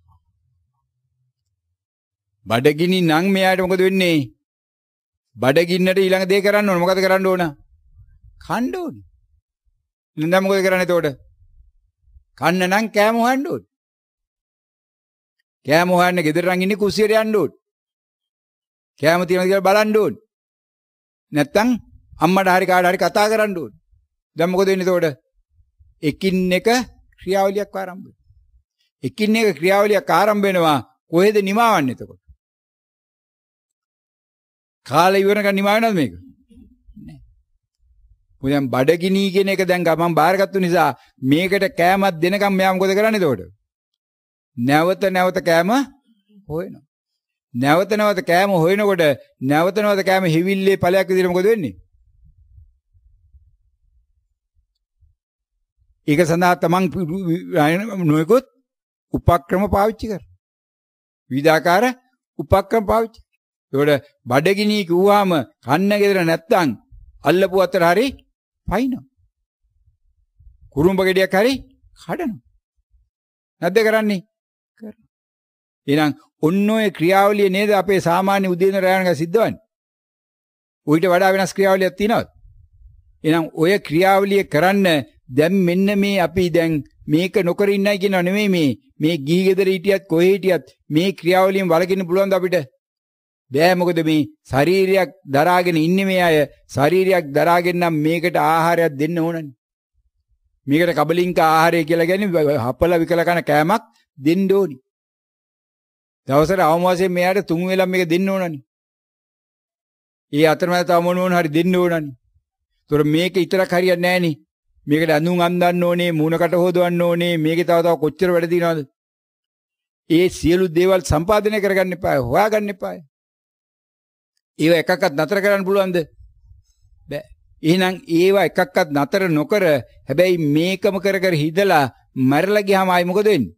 බඩගිනි නම් මෙයාට මොකද වෙන්නේ? බඩගින්නට ඊළඟ දේ කරන්න ඕන. මොකද කරන්න ඕන? කන්න ඕනේ. ඉතින් දැන් මොකද කරන්නේ එතකොට? කන්න නම් කෑම හොයන්න ඕනේ. කෑම හොයන්න ගෙදර නම් ඉන්නේ කුස්සියට යන්න ඕනේ. කෑම තියෙනවද කියලා බලන්න ඕනේ. නැත්තම් අම්මට හරි කාට හරි කතා කරන්න ඕනේ. දැන් මොකද වෙන්නේ එතකොට? එකින් එක ක්‍රියාවලියක් ආරම්භ වෙනවා. එකින් එක ක්‍රියාවලියක් ආරම්භ වෙනවා. කොහෙද නිමාවන්නේ එතකොට? කාලය ඉවරනකන් නිමා වෙනවද මේක? නෑ. මොකද බඩගිනි කියන එක දැන් මම බාරගත්තු නිසා මේකට කෑමක් දෙනකම් මෙයා මොකද කරන්නේ එතකොට? නැවත නැවත කෑම හොයනවා. නැවත නැවත කෑම හොයනකොට නැවත නැවත කෑම හිවිල්ලේ ඵලයක් විදිහට මොකද වෙන්නේ? ඒක සඳහා තමන් නොයෙකුත් උපක්‍රම පාවිච්චි කර. විවිධාකාර උපක්‍රම පාවිච්චි. ඒකට බඩගිනි කිව්වම කන්න ගෙදර නැත්තම් අල්ලපු අතර හරි පයින්නවා. කුරුම්බ ගෙඩියක් හරි කඩනවා. නැද්ද කරන්නේ? කරනවා. එහෙනම් ඔන්න ඔය ක්‍රියාවලිය නේද අපේ සාමාන්‍ය උදේන රැයනක සිද්ධවන්නේ. ඌට වඩා වෙනස් ක්‍රියාවලියක් තියෙනවද? එහෙනම් ඔය ක්‍රියාවලිය කරන්න දැන් මෙන්න මේ අපි දැන් මේක නොකර ඉන්නයි කියනව නෙමෙයි මේ මේ ගිහි ගෙදර හිටියත් කොහේ හිටියත් මේ ක්‍රියාවලියෙන් වළකින්න පුළුවන්ද අපිට? බෑ. මොකද මේ ශරීරයක් දරාගෙන ඉන්නේ මේ අය. ශරීරයක් දරාගෙන නම් මේකට ආහාරයක් දෙන්න ඕනනේ. මේකට කබලින්ක ආහාරය කියලා කියන්නේ හපල විකල කන කෑමක් දෙන්න ඕනි. දවසට අවම වශයෙන් මෙයාට තුන් වේලක් මේක දෙන්න ඕනනේ. ඒ අතරමැද තව මොන මොන හරි දෙන්න ඕනනේ. ඒතොර මේක විතරක් හරියන්නේ නෑනේ. මේකට අඳුන් අඳන්න ඕනේ, මූණකට හොදවන්න ඕනේ, මේකේ තව තව කොච්චර වැඩ තියෙනවද? ඒ සියලු දේවල් සම්පාදනය කරගන්න එපා, හොයාගන්න එපා. ඒව එකක්වත් නතර කරන්න පුළුවන්ද? බෑ. එහෙනම් ඒව එකක්වත් නතර නොකර හැබැයි මේකම කර කර හිදලා මැරලා ගියාම ආයි මොකද වෙන්නේ?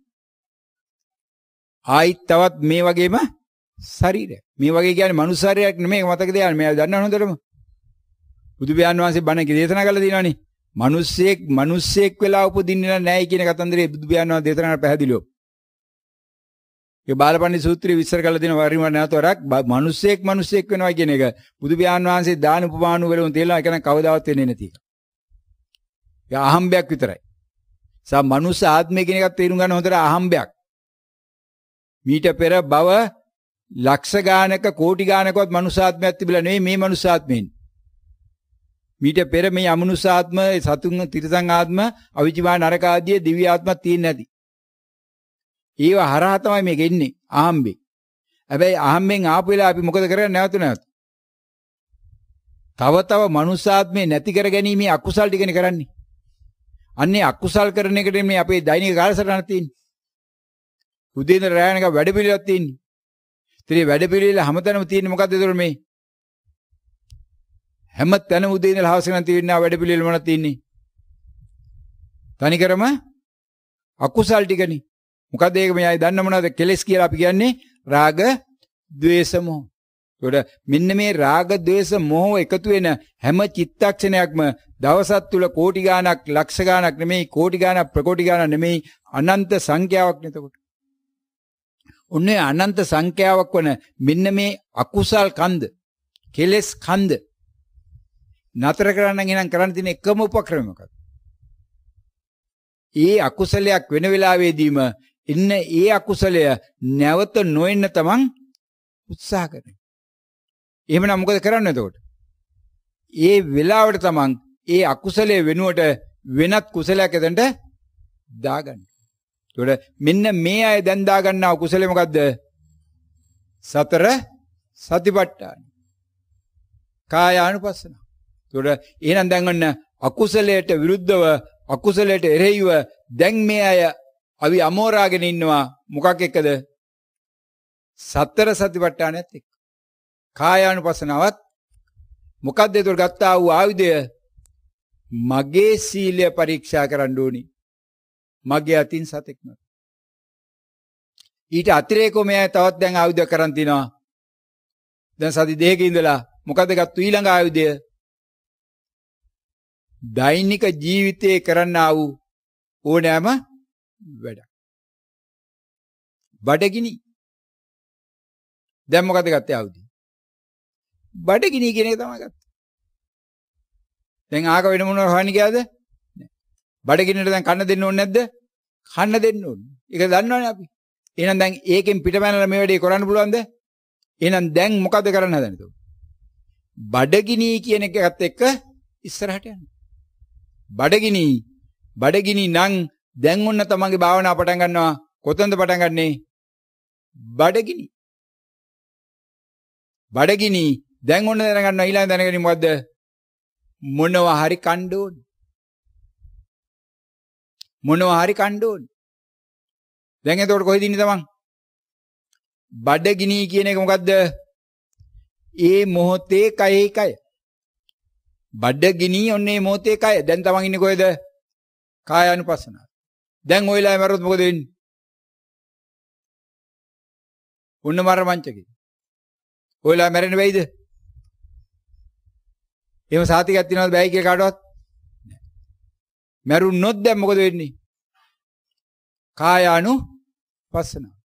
ආයි තවත් මේ වගේම ශරීරය. මේ වගේ කියන්නේ මනුස්ස ශරීරයක් නෙමෙයි මතකද යාන්නේ. මෙයා දන්නව හොඳටම. බුදු පියාණන් වහන්සේ බණ දේශනා කළා දිනවනේ. මිනිස්සෙක් මිනිස්සෙක් වෙලා උපදින්නේ නැහැ කියන කතන්දරේ බුදු පියාණන් වහන්සේ දේශනා කරලා පැහැදිලිව. ඒ බාලපණ්ඩිත සූත්‍රයේ විස්තර කරලා දෙන වරිම නැවතවරක් මිනිස්සෙක් මිනිස්සෙක් වෙනවා කියන එක බුදු පියාණන් වහන්සේ දාන උපමානු වලින් තේලා ඒක නම් කවදාවත් වෙන්නේ නැති එක. ඒ අහම්බයක් විතරයි. සා මනුස්ස ආත්මය කියන එකත් තේරුම් ගන්න හොඳට අහම්බයක්. මීට පෙර බව ලක්ෂ ගානක කෝටි ගානකවත් මනුෂ්‍යාත්මයක් තිබිලා නෙවෙයි මේ මනුෂ්‍යාත්මෙන්. මීට පෙර මේ අමනුෂ්‍යාත්ම සතුන් තිරසං ආත්ම අවිජිවා නරක ආදී දිව්‍ය ආත්මක් තියෙන්නේ නැති. ඒව හරහා තමයි මේක එන්නේ අහම්බේ. හැබැයි අහම්බෙන් ආපු වෙලාව අපි මොකද කරන්නේ නැවත නැවත? තව තව මනුෂ්‍යාත්මේ නැති කර ගැනීම අකුසල් ටිකනේ කරන්නේ. අන්නේ අකුසල් කරන එකට මේ අපේ දෛනික කාලසටහන තියෙන්නේ. උදේ ඉඳලා රැ වෙනකම් වැඩ පිළිවෙලක් තියෙන්නේ. ඉතින් වැඩ පිළිවෙල හැමතැනම තියෙන්නේ මොකද්ද ඒතකොට මේ? හැම තැනම උදේ ඉඳලා හවස වෙනකම් තියෙන වැඩ පිළිවෙල මොනවද තියෙන්නේ? තනිකරම අකුසල් ටිකනේ. මොකද ඒක මේ අය දන්න මොනවද කෙලස් කියලා අපි කියන්නේ රාග, ద్వේෂ, මොහ. ඒකට මෙන්න මේ රාග, ద్వේෂ, මොහ එකතු වෙන හැම චිත්තක්ෂණයක්ම දවසක් තුල කෝටි ගාණක්, ලක්ෂ ගාණක් නෙමෙයි, කෝටි ගාණක්, ප්‍රකෝටි ගාණක් නෙමෙයි, අනන්ත සංඛ්‍යාවක් නේතකොට. ඔන්නේ අනන්ත සංඛ්‍යාවක් වන මෙන්න මේ අකුසල් කන්ද, කෙලස් කන්ද නතර කරන්න නම් කරන්න තියෙන එකම උපක්‍රමය මොකක්ද? ඒ අකුසලයක් වෙන වෙලාවෙදීම ඉන්න ඒ අකුසලය නැවත නොෙන්න තමන් උත්සාහ කරනවා. එහෙමනම් මොකද කරන්නේ එතකොට? ඒ වෙලාවට තමන් ඒ අකුසලයේ වෙනුවට වෙනත් කුසලයක් එතනට දාගන්න. ඒකට මෙන්න මේ අය දැන් දාගන්නා කුසලෙ මොකද්ද? සතර සතිපට්ඨාන. කායානුපස්සන. ඒකට එහෙනම් දැන් ඔන්න අකුසලයට විරුද්ධව අකුසලයට එරෙහිව දැන් මේ අය අවි අමෝරාගෙන ඉන්නවා මොකක් එක්කද? සතර සතිපට්ඨානයත් එක්ක. කායානුපස්සනාවත් මොකද්ද ඒතර ගත්තා වූ ආයුධය? මගේ සීලය පරීක්ෂා කරන්න ඕනි. මගේ අතින් සතෙක් නෑ. ඊට අතිරේකව මේ තවත් දැන් ආයුධ කරන් තිනවා. දැන් සති දෙකක ඉඳලා මොකද ගත්තු ඊළඟ ආයුධය? දෛනික ජීවිතේ කරන්නා වූ ඕනෑම වැඩ. බඩගිනි. දැන් මොකද ගත්තේ ආයුධය? බඩගිනි කියන එක තමයි ගත්තේ. දැන් ආක වෙන මොනවද හොයන්නේ කියලාද? බඩගින්නට දැන් කන්න දෙන්න ඕනේ නැද්ද? කන්න දෙන්න ඕනේ. ඒක දන්නවනේ අපි. එහෙනම් දැන් ඒකෙන් පිටපැනලා මේ වැඩේ කරන්න පුළුවන්ද? එහෙනම් දැන් මොකද කරන්න හදන්නේ එතකොට? බඩගිනි කියන එකත් එක්ක ඉස්සරහට යන්න. බඩගිනි බඩගිනි නම් දැන් ඔන්න තමන්ගේ භාවනාව පටන් ගන්නවා. කොතනද පටන් ගන්නෙ? බඩගිනි. බඩගිනි දැන් ඔන්න දැනගන්නවා ඊළඟ දැනගන්නේ මොකද්ද? මොනවා හරි කන්න ඕනේ. මොනවා හරි කන්න ඕනේ. දැන් එතකොට කොහෙද ඉන්නේ තමන්? බඩගිනි කියන එක මොකද්ද? ඒ මොහොතේ කයේ කය. බඩගිනි ඔන්නේ මොහොතේ කය. දැන් තමන් ඉන්නේ කොහෙද? කායානුපස්සනාව. දැන් ඔය වෙලාවේ මරොත් මොකද වෙන්නේ? උන්න මර මංචකේ. ඔය වෙලාවේ මැරෙන්න බැයිද? එහෙම සාතිකයක් තියනවද බැයි කියලා කාටවත්? නෑ. මැරුණොත් දැන් මොකද වෙන්නේ? කායානුපස්සනාව.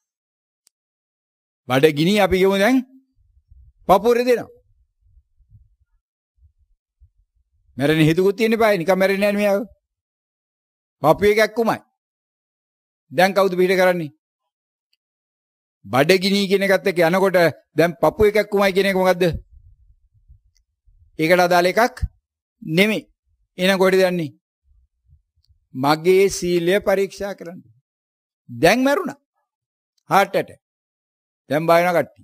බඩගිනි අපි කියමු දැන් පපුරේ දෙනවා. මැරෙන හිතුකුත් තියෙන්න බෑ. නිකන් මැරෙන්නේ නෑ මෙයාව. පපුවේ කැක්කුමයි. දැන් කවුද පිට කරන්නේ? බඩගිනි කියන එකත් එක්ක යනකොට දැන් පපුවේ කැක්කුමයි කියන එක මොකද්ද? ඒකට අදාළ එකක් නෙමෙයි. එහෙනම් කොහෙද යන්නේ? මගේ සීලය පරීක්ෂා කරන්න. දැන් මැරුණා. heart attack. දැන් බය වෙනවා කට්ටිය.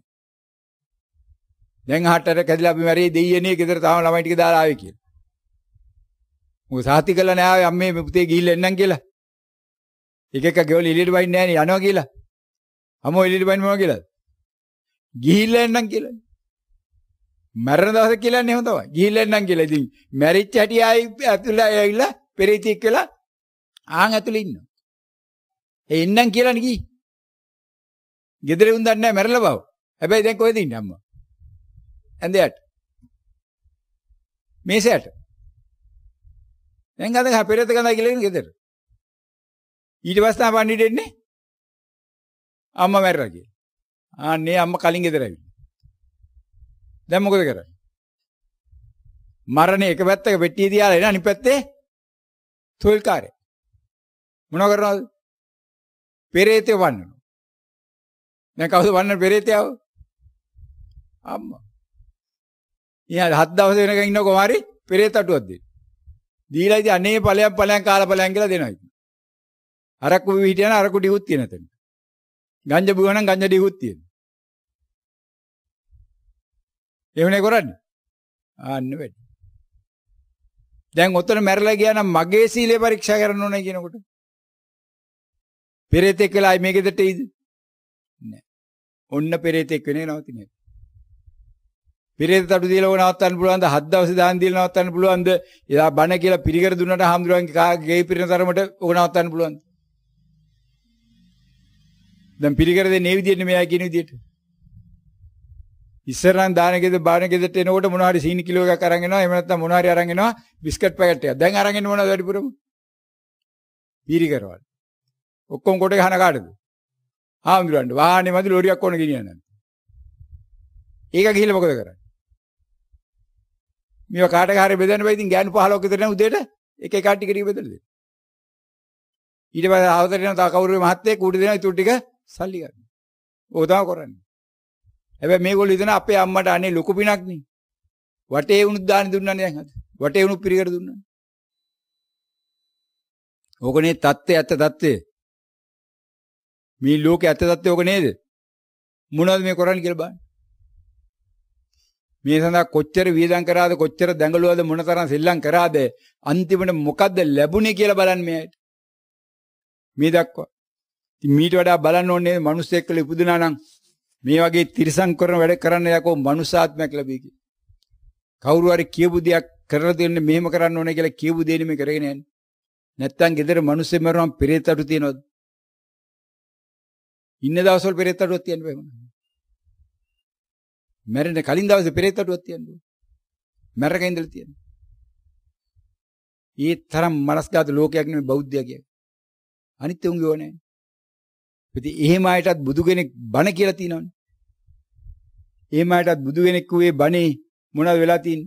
දැන් heart attack ඇදලා අපි මැරෙයි දෙයියනේ ගෙදර තාම ළමයි ටික දාලා ආවේ කියලා. මොකද සාති කළා නෑ ආවේ අම්මේ මේ පුතේ ගිහිල්ලා එන්නම් කියලා. එක එක ගෙවල එළියට බයින්නේ නෑනේ යනවා කියලා. අම්මෝ එළියට බයින්නේ මොනවා කියලාද? ගිහිල්ලා එන්නම් කියලා. මරණ දවස කියලා නේ හොඳ තමයි. ගිහිල්ලා එන්නම් කියලා. ඉතින් මැරිච්ච හැටි ආයි ඇතුළේ ඇවිල්ලා පෙරේතික් වෙලා ආන් ඇතුලේ ඉන්නවා. ඒ ඉන්නම් කියලා නේ කි. ගෙදර උන් දන්නේ නැහැ මැරලා බව. හැබැයි දැන් කොහෙද ඉන්නේ අම්මා? ඇඳයට. මේසයට. දැන් ගඳ පෙරේත ගඳයි කියලා ඉන්නේ ගෙදර. ඊට පස්සේ ආ පණ්ඩිට එන්නේ අම්මා මැරලා කියලා. ආන්නේ අම්මා කලින් ගෙදර ඇවිල්ලා. දැන් මොකද කරන්නේ? මරණේ එක පැත්තක පෙට්ටිය තියාලා එන අනිත් පැත්තේ තොල්කාරය. මොනව කරනවද? පෙරේතය වන්නනවා. දැන් කවුද වන්නන්නේ පෙරේතයව? අම්මා. ඊයා හත් දවස් වෙනකන් ඉන්න කොමාරි පෙරේත අටුවක් දෙන්න. දීලා ඉතින් අනේ ඵලයන් ඵලයන් කාලා ඵලයන් කියලා දෙනවා ඉතින්. අරක්කු බිවි හිටියන අරක්කු ඩිහුත් තියෙන තැන. ගංජා බුවා නම් ගංජා ඩිහුත් තියෙන. එහෙමනේ කරන්නේ. ආන්න වැඩි. දැන් ඔතන මැරලා ගියා නම් මගේ සීලය පරීක්ෂා කරන්න ඕනේ කියනකොට පෙරේතෙක් වෙලා මේ ගෙදරට එයිද? නෑ. ඔන්න පෙරේතෙක් වෙන්නේ නවතිනේ. පෙරේත තටු දීලා ඕන නවත්තන්න පුළුවන්ද? හත් දවසේ දාන් දීලා නවත්තන්න පුළුවන්ද? එයා බණ කියලා පිරිකර දුන්නට හාමුදුරුවන්ගේ කාගේ ගේ පිරින තරමට ඕක නවත්තන්න පුළුවන්ද? දැන් පිරිකර දෙන්නේ මේ විදිහට මෙයා කියන විදිහට. ඉස්සරහන් දාන ගෙද බාන ගෙදට එනකොට මොනවා හරි සීනි කිලෝ එකක් අරන් එනවා. එහෙම නැත්නම් මොනවා හරි අරන් එනවා බිස්කට් පැකට් එකක්. දැන් අරන් එන්නේ මොනවද වැඩිපුරම? පිරිකරවල. ඔක්කොම කොට ගහන කාටද? හාමුදුරන්ට. වාහනේ මැද ලෝරියක් ඕන ගෙනියන්න. ඒක ගිහිල්ලා මොකද කරන්නේ? මේව කාට කාරේ බෙදන්න බෑ. ඉතින් ගෑනු පහලොක් විතර නේ උදේට එක එක ටික ටික බෙදලා දෙන්න. ඊට පස්සේ ආවතර යන තා කවුරුවේ මහත්තයෙක් ඌට දෙනවා ඊට ටික සල්ලි ගන්න. ඕක තමයි කරන්නේ. හැබැයි මේගොල්ලෝ හිතන අපේ අම්මට අනේ ලොකු පිනක් නේ. වටේ උණුත් දාන දුන්නානේ දැන් අද. වටේ උණුත් පිරිකර දුන්නා. ඕකනේ தත්ත්වය ඇත්ත தත්ත්වය. මේ ලෝකේ ඇත්ත தත්ත්වය ඕක නේද? මොනවද මේ කරන්නේ කියලා බලන්න. මේ සඳහා කොච්චර වියදම් කරාද කොච්චර දඟලුවද මොනතරම් සෙල්ලම් කරාද අන්තිමට මොකද්ද ලැබුණේ කියලා බලන්න මෙයාට. මේ දක්වා. ඉතින් මීට වඩා බලන්න ඕනේ මිනිස්සෙක් කියලා ඉපදුනා නම් මේ වගේ තිරසං කරන වැඩ කරන්න යකෝ මනුසාත්මයක් ලැබෙයි කියලා. කවුරු හරි කියපු දෙයක් කරලා දෙන්නේ මෙහෙම කරන්න ඕනේ කියලා කියපු දෙන්නේ මේ කරගෙන යන්නේ. නැත්තම් ගෙදර මිනිස්සු මරුවම් පෙරේත අටු තියනවද? ඉන්න දවස්වල පෙරේත අටුවක් තියන්න බෑ මොනවා. මැරෙන්න කලින් දවසේ පෙරේත අටුවක් තියන්න ඕනේ. මැරගෙන ඉඳලා තියන්න. ඒ තරම් මනස්ගත ලෝකයක් නෙමෙයි බෞද්ධය කියන්නේ. අනිත් උන්ගේ ඕනේ. ඉතින් එහෙම අයටත් බුදු කෙනෙක් බණ කියලා තියෙනවනේ. එහෙම අයටත් බුදු කෙනෙක් කිව්වේ බණේ මොනවද වෙලා තියෙන්නේ?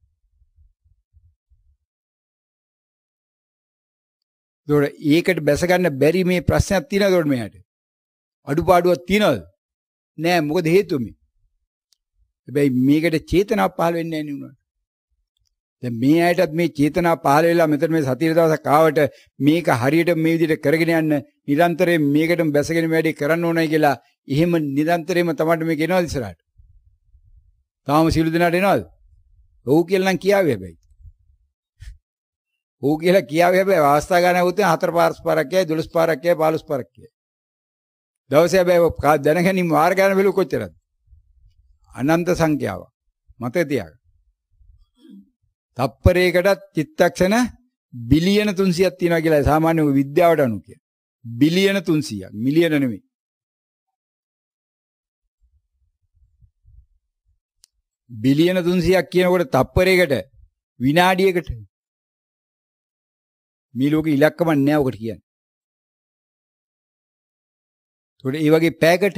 ඒකට බැස ගන්න බැරි මේ ප්‍රශ්නයක් තියෙනවද උඩ මෙයාට? අඩුපාඩුවක් තියෙනවද? නෑ මොකද හේතුව මේ? හැබැයි මේකට චේතනාවක් පහළ වෙන්නේ නැහැ නේ උනාට. දැන් මේ අයටත් මේ චේතනාව පහළ වෙලා මෙතන මේ සතියේ දවසක් ආවට මේක හරියට මේ විදිහට කරගෙන යන්න නිරන්තරයෙන් මේකටම බැසගෙන වැඩි කරන්න ඕනයි කියලා එහෙම නිරන්තරයෙන්ම තමයි මේක එනවද ඉස්සරහට? තාම සිළු දෙනාට එනවද? ඔව් කියලා නම් කියාවේ හැබැයි. ඔව් කියලා කියාවේ හැබැයි අවස්ථා ගන්න આવුත් හතර පාරස් පාරක් කියයි දොළොස් පාරක් කියයි පහළොස් පාරක් කියයි. දවසේ හැබැයි දැනගැනීම වාර ගන්න බැලුව කොච්චරද? අනන්ත සංඛ්‍යාවක්. මතක තියාගන්න. තප්පරයකටත් චිත්තක්ෂණ බිලියන තුන්සියක් තියෙනවා කියලා සාමාන්‍ය විද්‍යාවට අනුව කියන. බිලියන තුන්සියක් මිලියන නෙමෙයි. බිලියන තුන්සියක් කියනකොට තප්පරයකට විනාඩියකට මේ ලෝකේ ඉලක්කම නැහැ ඔකට කියන්නේ. ඒකට ඒ වගේ පැයකට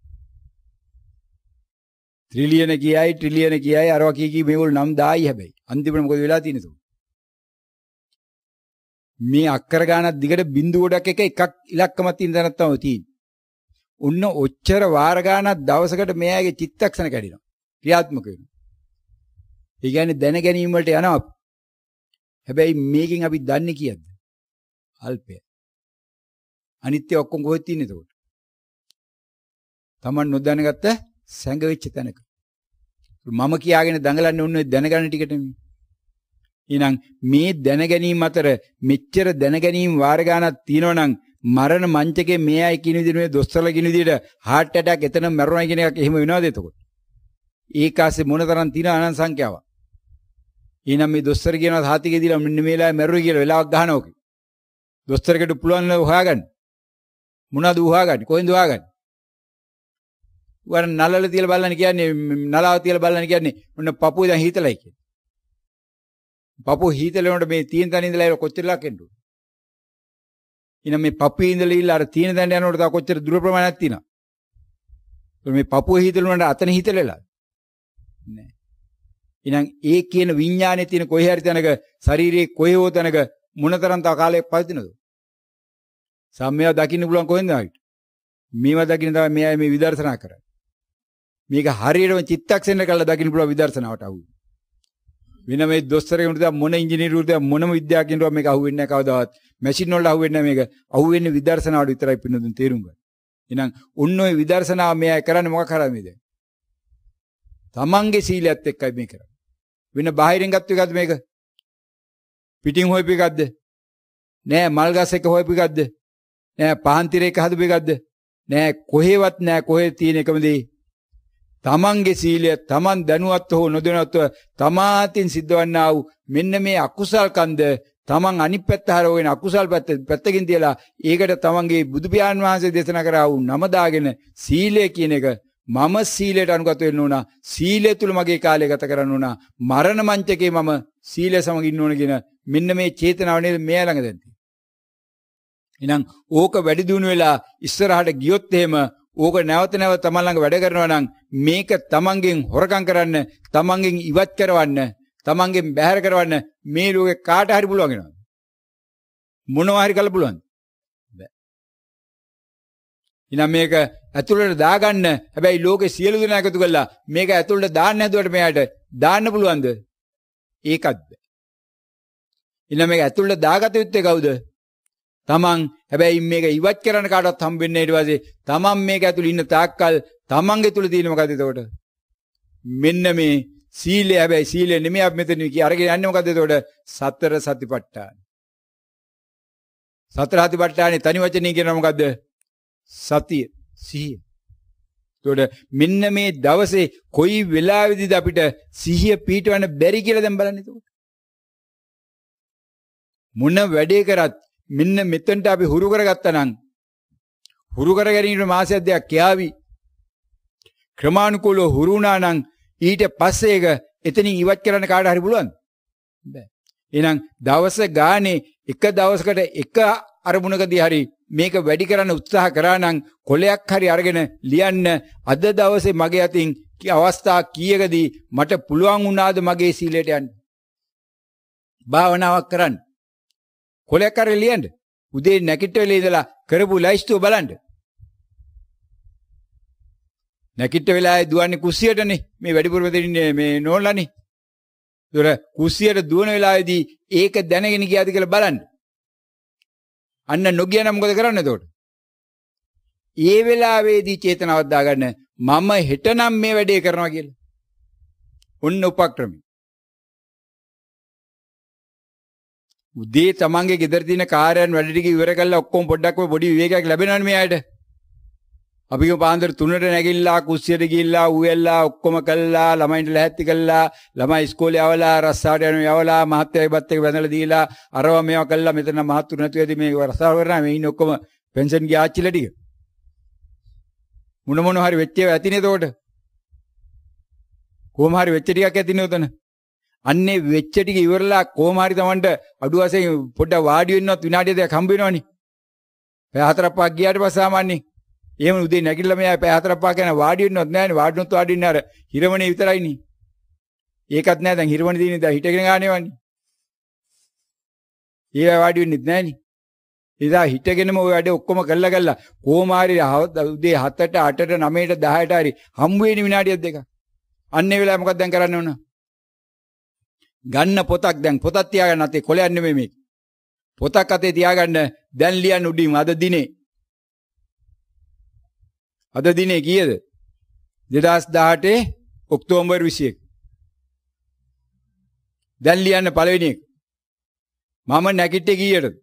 ත්‍රිලියන කියයි ට්‍රිලියන කියයි අරවා කී කී මේගොල්ලෝ නම් දායි හැබැයි අන්තිමට මොකද වෙලා තියෙන්නේ තෝ මේ අක්කර ගානක් දිගට බිංදු ගොඩක් එක එකක් ඉලක්කමක් තියෙන තැනක් තමයි තියෙන්නේ. ඔන්න ඔච්චර වාර ගානක් දවසකට මෙයාගේ චිත්තක්ෂණ කැඩෙනවා. ක්‍රියාත්මක වෙනවා. ඒ කියන්නේ දැන ගැනීම වලට යනවා. හැබැයි මේකෙන් අපි දන්නේ කීයද? අල්පය. අනිත්‍ය ඔක්කොම කොහෙද තියෙන්නේ එතකොට? Taman නොදැනගත්ත සැඟවෙච්ච තැනක. මම කියාගෙන දඟලන්නේ උන්නේ දැනගන්න ටිකට නෙමෙයි. එහෙනම් මේ දැනගැනීම අතර මෙච්චර දැනගැනීම වාර ගානක් තියෙනවනම් මරණ මංචකේ මේ අය කියන විදිහට මේ දොස්තරලා කියන විදිහට heart attack එතන මැරුණා කියන එකක් එහෙම වෙනවද එතකොට? ඒකාසේ මොන තරම් තියෙන අනන්ත සංඛ්‍යාවක්. එහෙනම් මේ දොස්තර කියනවා සාතිකේ දීලා මෙන්න මේ වෙලාවේ මැරුවේ කියලා වෙලාවක් ගහනවා ඔකේ. දොස්තරකට පුළුවන් නේද හොයාගන්න. මොනවද හොයාගන්නේ? කොහෙන්ද හොයාගන්නේ? වර නලල තියලා බලන්න කියන්නේ නලාව තියලා බලන්න කියන්නේ මොන පපුවේ දැන් හීතලයි කියන්නේ. පපුව හීතල වෙනකොට මේ තියෙන තැන ඉඳලා කොච්චරලක් එන්න ඕන. ඉතින් මේ පපුවේ ඉඳලා ඉල්ල අර තියෙන තැනට යනකොට තව කොච්චර දුර ප්‍රමාණයක් තියෙනවද? මේ පපුවේ හීතල වුණාට අතන හීතල වෙලා නෑ. ඉතින් ඒ කියන විඥානයේ තියෙන කොහේ හරි තැනක ශරීරයේ කොහේ හෝ තැනක මොනතරම් තව කාලයක් පවතිනවද? සම්මේය දකින්න පුළුවන් කොහෙන්ද ආවිත්? මේවා දකින්න තමයි මෙයා මේ විදර්ශනා කරන්නේ. මේක හරියටම චිත්තක්ෂණය කරලා දකින්න පුළුවන් විදර්ශනාවට අහුවෙන්නේ. වෙන මේ දොස්තරයෙකුට මොන ඉංජිනේරුවරුද මොනම විද්‍යාවකින්වත් මේක අහුවෙන්නේ නැහැ කවදාවත්. මැෂින් වලට අහුවෙන්නේ නැහැ මේක. අහුවෙන්නේ විදර්ශනාවට විතරයි පින්නදුන් තේරුම් ගන්න. එහෙනම් ඔන්න ඔය විදර්ශනාව මෙයා කරන්නේ මොකක් කරාමේද? තමන්ගේ සීලයත් එක්කයි මේ කරන්නේ. වෙන බාහිරින් ගත්ත එකක්ද මේක? පිටින් හොයපු එකක්ද? නෑ මල් ගස් එක හොයපු එකක්ද? නෑ පහන් තිරයක හදපු එකක්ද? නෑ කොහෙවත් නෑ කොහෙ තියෙන එකම දේ. තමන්ගේ සීලය තමන් දැනුවත් හෝ නොදැනුවත්ව තමාතින් සිද්ධවන්නා වූ මෙන්න මේ අකුසල් කන්ද තමන් අනිත් පැත්ත හරවගෙන අකුසල් පැත්ත පැත්තකින් තියලා ඒකට තමන්ගේ බුදු පියාණන් වහන්සේ දේශනා කරා වූ නම දාගෙන සීලය කියන එක මම සීලයට අනුගත වෙන්න ඕන සීලය තුල මගේ කාලය ගත කරන්න ඕන මරණ මංචකේ මම සීලය සමග ඉන්න ඕන කියන මෙන්න මේ චේතනාව නේද මෙයා ළඟ දැන් තියෙන්නේ. එහෙනම් ඕක වැඩි දියුණු වෙලා ඉස්සරහට ගියොත් එහෙම ඕක නැවත නැවත තමන් ළඟ වැඩ කරනවා නම් මේක තමන්ගෙන් හොරකම් කරන්න තමන්ගෙන් ඉවත් කරවන්න තමන්ගෙන් බැහැර කරවන්න මේ ලෝකේ කාට හරි පුළුවන් වෙනවා මොනවා හරි කළ පුළුවන් බෑ. එහෙනම් මේක ඇතුළට දාගන්න හැබැයි ලෝකේ සියලු දෙනා එකතු කරලා මේක ඇතුළට දාන්න හැදුවට මෙයාට දාන්න පුළුවන්ද? ඒකත් බෑ. එහෙනම් මේක ඇතුළට දාගත යුත්තේ කවුද? තමන්. හැබැයි මේක ඉවත් කරන්න කාටවත් හම්බෙන්නේ ඊට පස්සේ තමන් මේක ඇතුළේ ඉන්න තාක්කල් තමන්ගේ තුල තියෙන මොකද එතකොට? මෙන්න මේ සීලය. හැබැයි සීලය නෙමෙයි අපි මෙතන කිය අරගෙන යන්නේ මොකද එතකොට? සතර සතිපට්ඨාන. සතර සතිපට්ඨානේ තනි වචනේ කියනවා මොකද්ද? සතිය, සිහිය. එතකොට මෙන්න මේ දවසේ කොයි වෙලාවෙදිද අපිට සිහිය පිටවන්න බැරි කියලා දැන් බලන්න එතකොට. මොන වැඩේ කරත් මෙන්න මෙතනට අපි හුරු කරගත්තා නම් හුරු කර ගැනීමේ මාසයක් දෙකක් ක්‍යාවි ක්‍රමානුකූලව හුරු වුණා නම් ඊට පස්සේ ඒක එතනින් ඉවත් කරන්න කාට හරි පුළුවන්ද? බෑ. එහෙනම් දවස ගානේ එක දවසකට එක අරමුණකදී හරි මේක වැඩි කරන්න උත්සාහ කරා නම් කොලයක් හරි අරගෙන ලියන්න අද දවසේ මගේ අතින් අවස්ථා කීයකදී මට පුළුවන් වුණාද මගේ සීලයට යන්න භාවනාවක් කරන්න කොලයක් අරගෙන ලියන්න උදේ නැගිට වෙලේ ඉඳලා කරපු ලයිස්තුව බලන්න නැගිට වෙලාවේ දුවන්නේ කුස්සියටනේ මේ වැඩිපුරම දෙන්නේ මේ නෝන්ලානේ ඒතර කුස්සියට දුවන වෙලාවේදී ඒක දැනගෙන ගියාද කියලා බලන්න අන්න නොගිය නම් මොකද කරන්නේ එතකොට? ඒ වෙලාවේදී චේතනාවක් දාගන්න මම හෙටනම් මේ වැඩේ කරනවා කියලා. ඔන්න උපක්‍රමයි. උදේ තමන්ගේ ගෙදර තියෙන කාර්යයන් වැඩ ටික ඉවර කරලා ඔක්කොම පොඩ්ඩක් පොඩි විවේකයක් ලැබෙනවනේ මෙයාට. අපි ගිහ පාන්දර තුනට නැගිටලා කුස්සියට ගිහිල්ලා උයල්ලා ඔක්කොම කළා ළමයින්ට ලැහැත්ති කළා ළමයි ඉස්කෝලේ යවලා රස්සාවට යනවා යවලා මහත්තයාගේපත් එක වැඳලා දීලා අරවා මේවා කළා මෙතන මහත්තුරු නැතු ඇති මේ රස්සාව කරනවා මේ ඉන්නේ ඔක්කොම පෙන්ෂන් ගිය ආච්චිලා ටික මොන මොන හරි වෙච්ච ඒවා ඇතිනේ එතකොට කොහොම හරි වෙච්ච ටිකක් ඇතිනේ උතන අන්නේ වෙච්ච ටික ඉවරලා කොහොම හරි Tamanට අඩු වශයෙන් පොඩ්ඩක් වාඩි වෙන්නවත් විනාඩිය දෙකක් හම්බ වෙනවනේ පැය හතරක් පහක් ගියාට පස්සේ සාමාන්‍යයෙන් එහෙම උදේ නැගිටලා මෙයා පැය හතරක් පහක් යන වාඩි වෙන්නවත් නැහැනේ වාඩිනොත් වාඩි වෙන්නේ අර හිරවණේ විතරයිනේ ඒකත් නැහැ දැන් හිරවණේ තියෙන්නේ දැන් හිටගෙන ගන්නවන්නේ ඒ වාඩි වෙන්නෙත් නැහැනේ එදා හිටගෙනම ඔය වැඩේ ඔක්කොම කළා කළා කොහොම හරි උදේ හතට අටට නවයට දහයට හරි හම්බ වෙන විනාඩියක් දෙකක් අන්නේ වෙලාව මොකක්ද දැන් කරන්න ඕන ගන්න පොතක් දැන් පොතක් තියාගන්න අතේ කොලයක් නෙමෙයි මේක පොතක් අතේ තියාගන්න දැන් ලියන්න උඩින් අද දිනේ අද දිනේ කීයද දෙදාස් දහඅට ඔක්තෝබර් විසි එක දැන් ලියන්න පළවෙනි එක මම නැගිට්ටේ කීයටද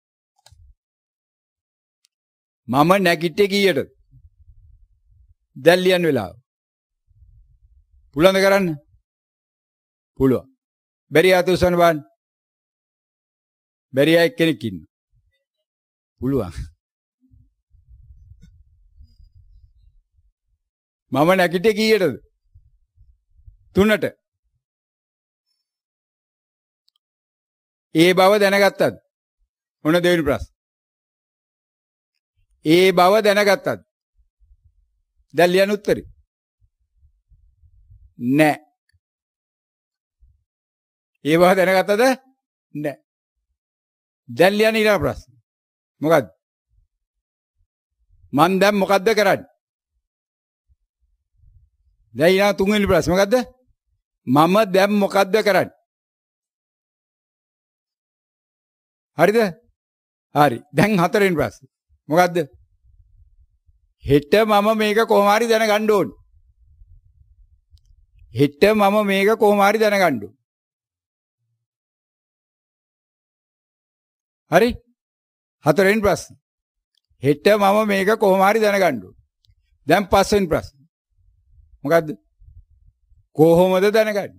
මම නැගිට්ටේ කීයටද දැන් ලියන්න වෙලාව පුළුවන්ද කරන්න පුළුවන් බැරි ආත උසන බලන්න බැරි අය කෙනෙක් ඉන්න පුළුවන්. මම නැගිටේ කීයටද? තුනට. ඒ බව දැනගත්තද? මොන දෙවෙනි ප්‍රශ්න? ඒ බව දැනගත්තද? දැන් ලියන්න උත්තරේ. නෑ. ඒ බව දැනගත්තද? නෑ. දැන් ලියන්න ඊළඟ ප්‍රශ්න. මොකද්ද? මං දැන් මොකද්ද කරන්නේ? දැන් ඊළඟ තුන්වෙනි ප්‍රශ්න මොකද්ද? මම දැන් මොකද්ද කරන්නේ? හරිද? හරි. දැන් හතරවෙනි ප්‍රශ්න. මොකද්ද? හෙට මම මේක කොහොම හරි දැනගන්න ඕන. හෙට මම මේක කොහොම හරි දැනගන්න ඕන. හරි? හතරවෙනි ප්‍රශ්න. හෙට මම මේක කොහොම හරි දැනගන්න ඕන. දැන් පස්වෙනි ප්‍රශ්න. මොකද්ද? කොහොමද දැනගන්නේ?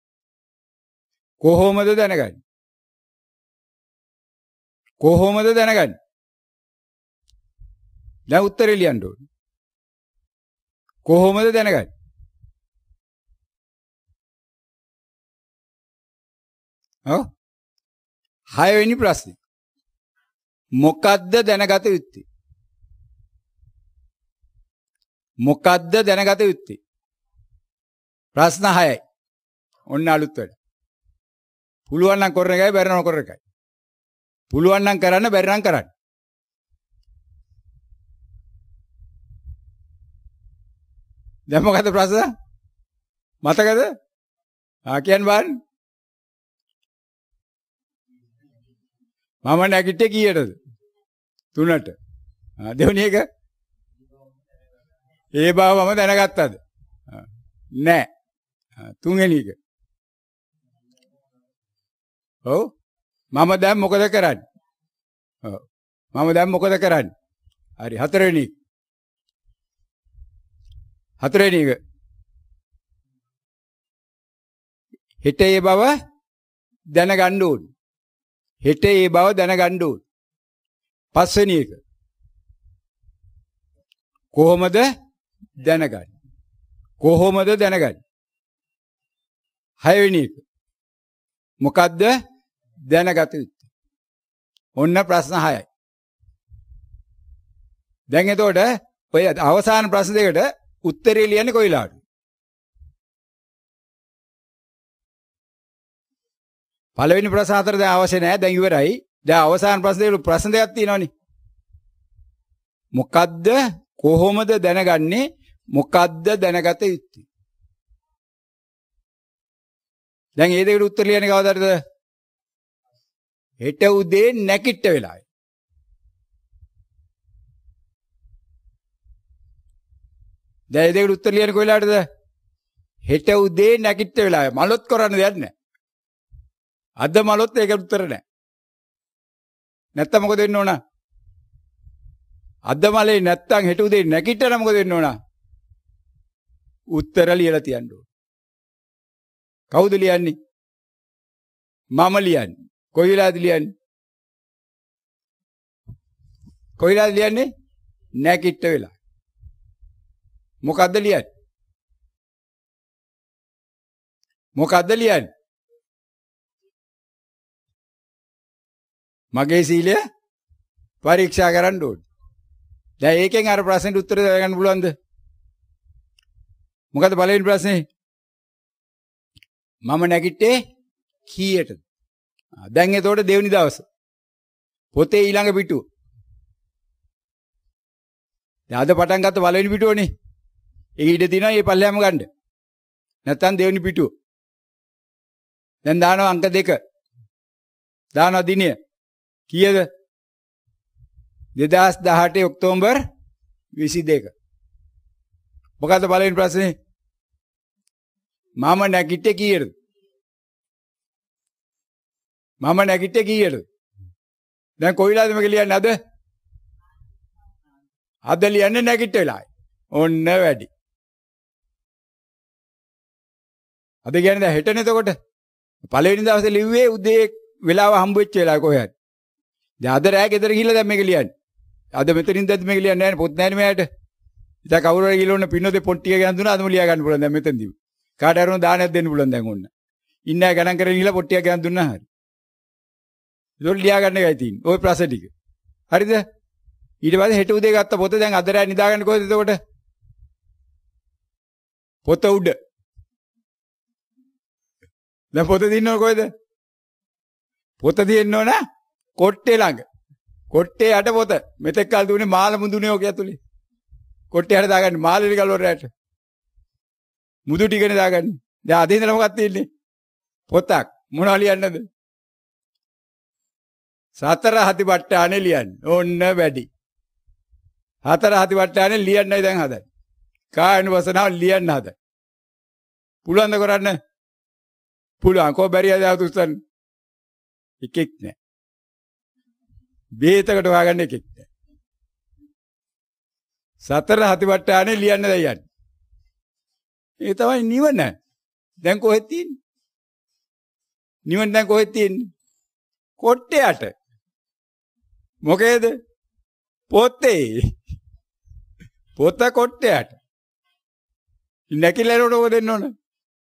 කොහොමද දැනගන්නේ? කොහොමද දැනගන්නේ? දැන් උත්තරේ ලියන්න ඕනේ. කොහොමද දැනගන්නේ? ඔව්. හයවෙනි ප්‍රශ්නේ. මොකද්ද දැනගත යුත්තේ? මොකද්ද දැනගත යුත්තේ? ප්‍රශ්න හයයි. ඔන්න අලුත් වැඩ. පුළුවන් නම් කරන එකයි බැරි නම් කරන එකයි. පුළුවන් නම් කරන්න බැරි නම් කරන්න. දැන් මොකද ප්‍රශ්න? මතකද? ආ කියන්න බෑ. මම නැගිට්ටේ කීයටද? තුනට. ආ දෙවෙනි එක? ඒ බව මම දැනගත්තද? නෑ. තුන්වෙනි එක. ඔව්. මම දැන් මොකද කරන්නේ? ඔව්. මම දැන් මොකද කරන්නේ? හරි හතරවෙනි. හතරවෙනි එක. හෙට ඒ බව දැනගන්න ඕනේ. හෙට ඒ බව දැනගන්න ඕනේ. පස්වෙනි එක. කොහොමද දැනගන්නේ? කොහොමද දැනගන්නේ? හයවෙනි එක. මොකද්ද දැනගත යුත්තේ? ඔන්න ප්‍රශ්න හයයි. දැන් එතකොට ඔය අවසාන ප්‍රශ්න දෙකට උත්තරේ ලියන්නේ කොයිලාට? පළවෙනි ප්‍රශ්න හතර දැන් අවශ්‍ය නැහැ. දැන් ඉවරයි. දැන් අවසාන ප්‍රශ්න දෙකට ප්‍රශ්න දෙකක් තියෙනවනේ. මොකද්ද කොහොමද දැනගන්නේ? මොකද්ද දැනගත යුත්තේ? දැන් මේ දෙකට උත්තර ලියන්නේ කවදාද? හෙට උදේ නැකිට වෙලාවයි. දැන් මේ දෙකට උත්තර ලියන්නේ කොයිලාටද? හෙට උදේ නැකිට වෙලාවයි. මලොත් කරන්න දෙයක් නැහැ. අද මලොත් ඒකට උත්තර නැහැ. නැත්තම් මොකද වෙන්න ඕන? අද මලේ නැත්තම් හෙට උදේ නැකිටන මොකද වෙන්න ඕන? උත්තර ලියලා තියන්න ඕන. කවුද ලියන්නේ? මම ලියන්නේ. කොයි වෙලාවද ලියන්නේ? කොයි වෙලාවද ලියන්නේ? නැකිට වෙලා. මොකද්ද ලියන්නේ? මොකද්ද ලියන්නේ? මගේ සීලය පරීක්ෂා කරන්න ඕනේ. දැන් ඒකෙන් අර ප්‍රශ්නෙට උත්තර දෙන්න පුළුවන්ද? මොකද පළවෙනි ප්‍රශ්නේ? මම නැගිට්ටේ කීයටද? දැන් එතකොට දෙවෙනි දවස. පොතේ ඊළඟ පිටුව. දැන් අද පටන් ගත්ත පළවෙනි පිටුවනේ. ඒක ඊට දිනවා මේ පල්ලෙහාම ගන්න. නැත්තම් දෙවෙනි පිටුව. දැන් දානවා අංක දෙක. දානවා දිනය. කීයද? දෙදාස් දහඅට ඔක්තෝබර් විසි දෙක. මොකද්ද පළවෙනි ප්‍රශ්නේ? මම නැගිට්ටේ කීයටද? මම නැගිට්ටේ කීයටද? දැන් කොයිලාද මේක ලියන්නේ අද? අද ලියන්නේ නැගිට වෙලාවයි. ඔන්න වැඩි. අද කියන්නේ දැන් හෙටනේ එතකොට. පළවෙනි දවසේ ලිව්වේ උදේ වෙලාව හම්බ වෙච්ච වෙලාව කොහෙද? දැන් අද රෑ ගෙදර ගිහිල්ලා දැන් මේක ලියන්නේ. අද මෙතනින් දැන් මේක ලියන්නේ නැහැ පොත් නැහැ නේ මෙයාට. ඉතින් කවුරු හරි ගිහලා ඔන්න පින්නෝදේ පොත් ටික ගන්න දුන්නා අදම ලියා ගන්න පුළුවන් දැන් මෙතනදී. කාට හරි දානයක් දෙන්න පුළුවන් දැන් ඔන්න. ඉන්න අය ගණන් කරගෙන ගිහලා පොත් ටික ගන්න දුන්නා හරි. ඒක ලියා ගන්න එකයි තියෙන්නේ. ওই ප්‍රශ්න ටික. හරිද? ඊට පස්සේ හෙට උදේ ගත්ත පොත දැන් අද රෑ නිදා ගන්න කොහෙද එතකොට? පොත උඩ. දැන් පොත දින්නව කොහෙද? පොත දින්න ඕන කොට්ටේ ළඟ. කොට්ටේ යට පොත. මෙතෙක් කල් දුන්නේ මාළ මුදුනේ ඔක ඇතුලේ. කොට්ටේ යට දාගන්න මාළේ ගලවර රැට. මුදු ටිකනේ දාගන්න. දැන් අද ඉඳලා මොකක්ද තියෙන්නේ? පොතක්. මොනවා ලියන්නද? සතර හතිපට්ඨානෙ ලියන්න. ඕන්න වැඩි. හතර හතිපට්ඨානෙ ලියන්නයි දැන් හදන්නේ. කායනුවසනාව ලියන්න හදන්නේ. පුළුවන් ද කරන්න? පුළුවන්. කො බැරියද අවුස්සන්න? එකෙක් නෑ. බේතකට හොයාගන්න එකෙක් නෑ. සතර හතිපට්ඨානෙ ලියන්න දැන් යන්නේ. ඒ තමයි නිවන. දැන් කොහෙද තියෙන්නේ? නිවන දැන් කොහෙද තියෙන්නේ? කොට්ටයට. මොකේද? පොතේ. පොත කොට්ටයට. නැකිලරට ඕක දෙන්න ඕන.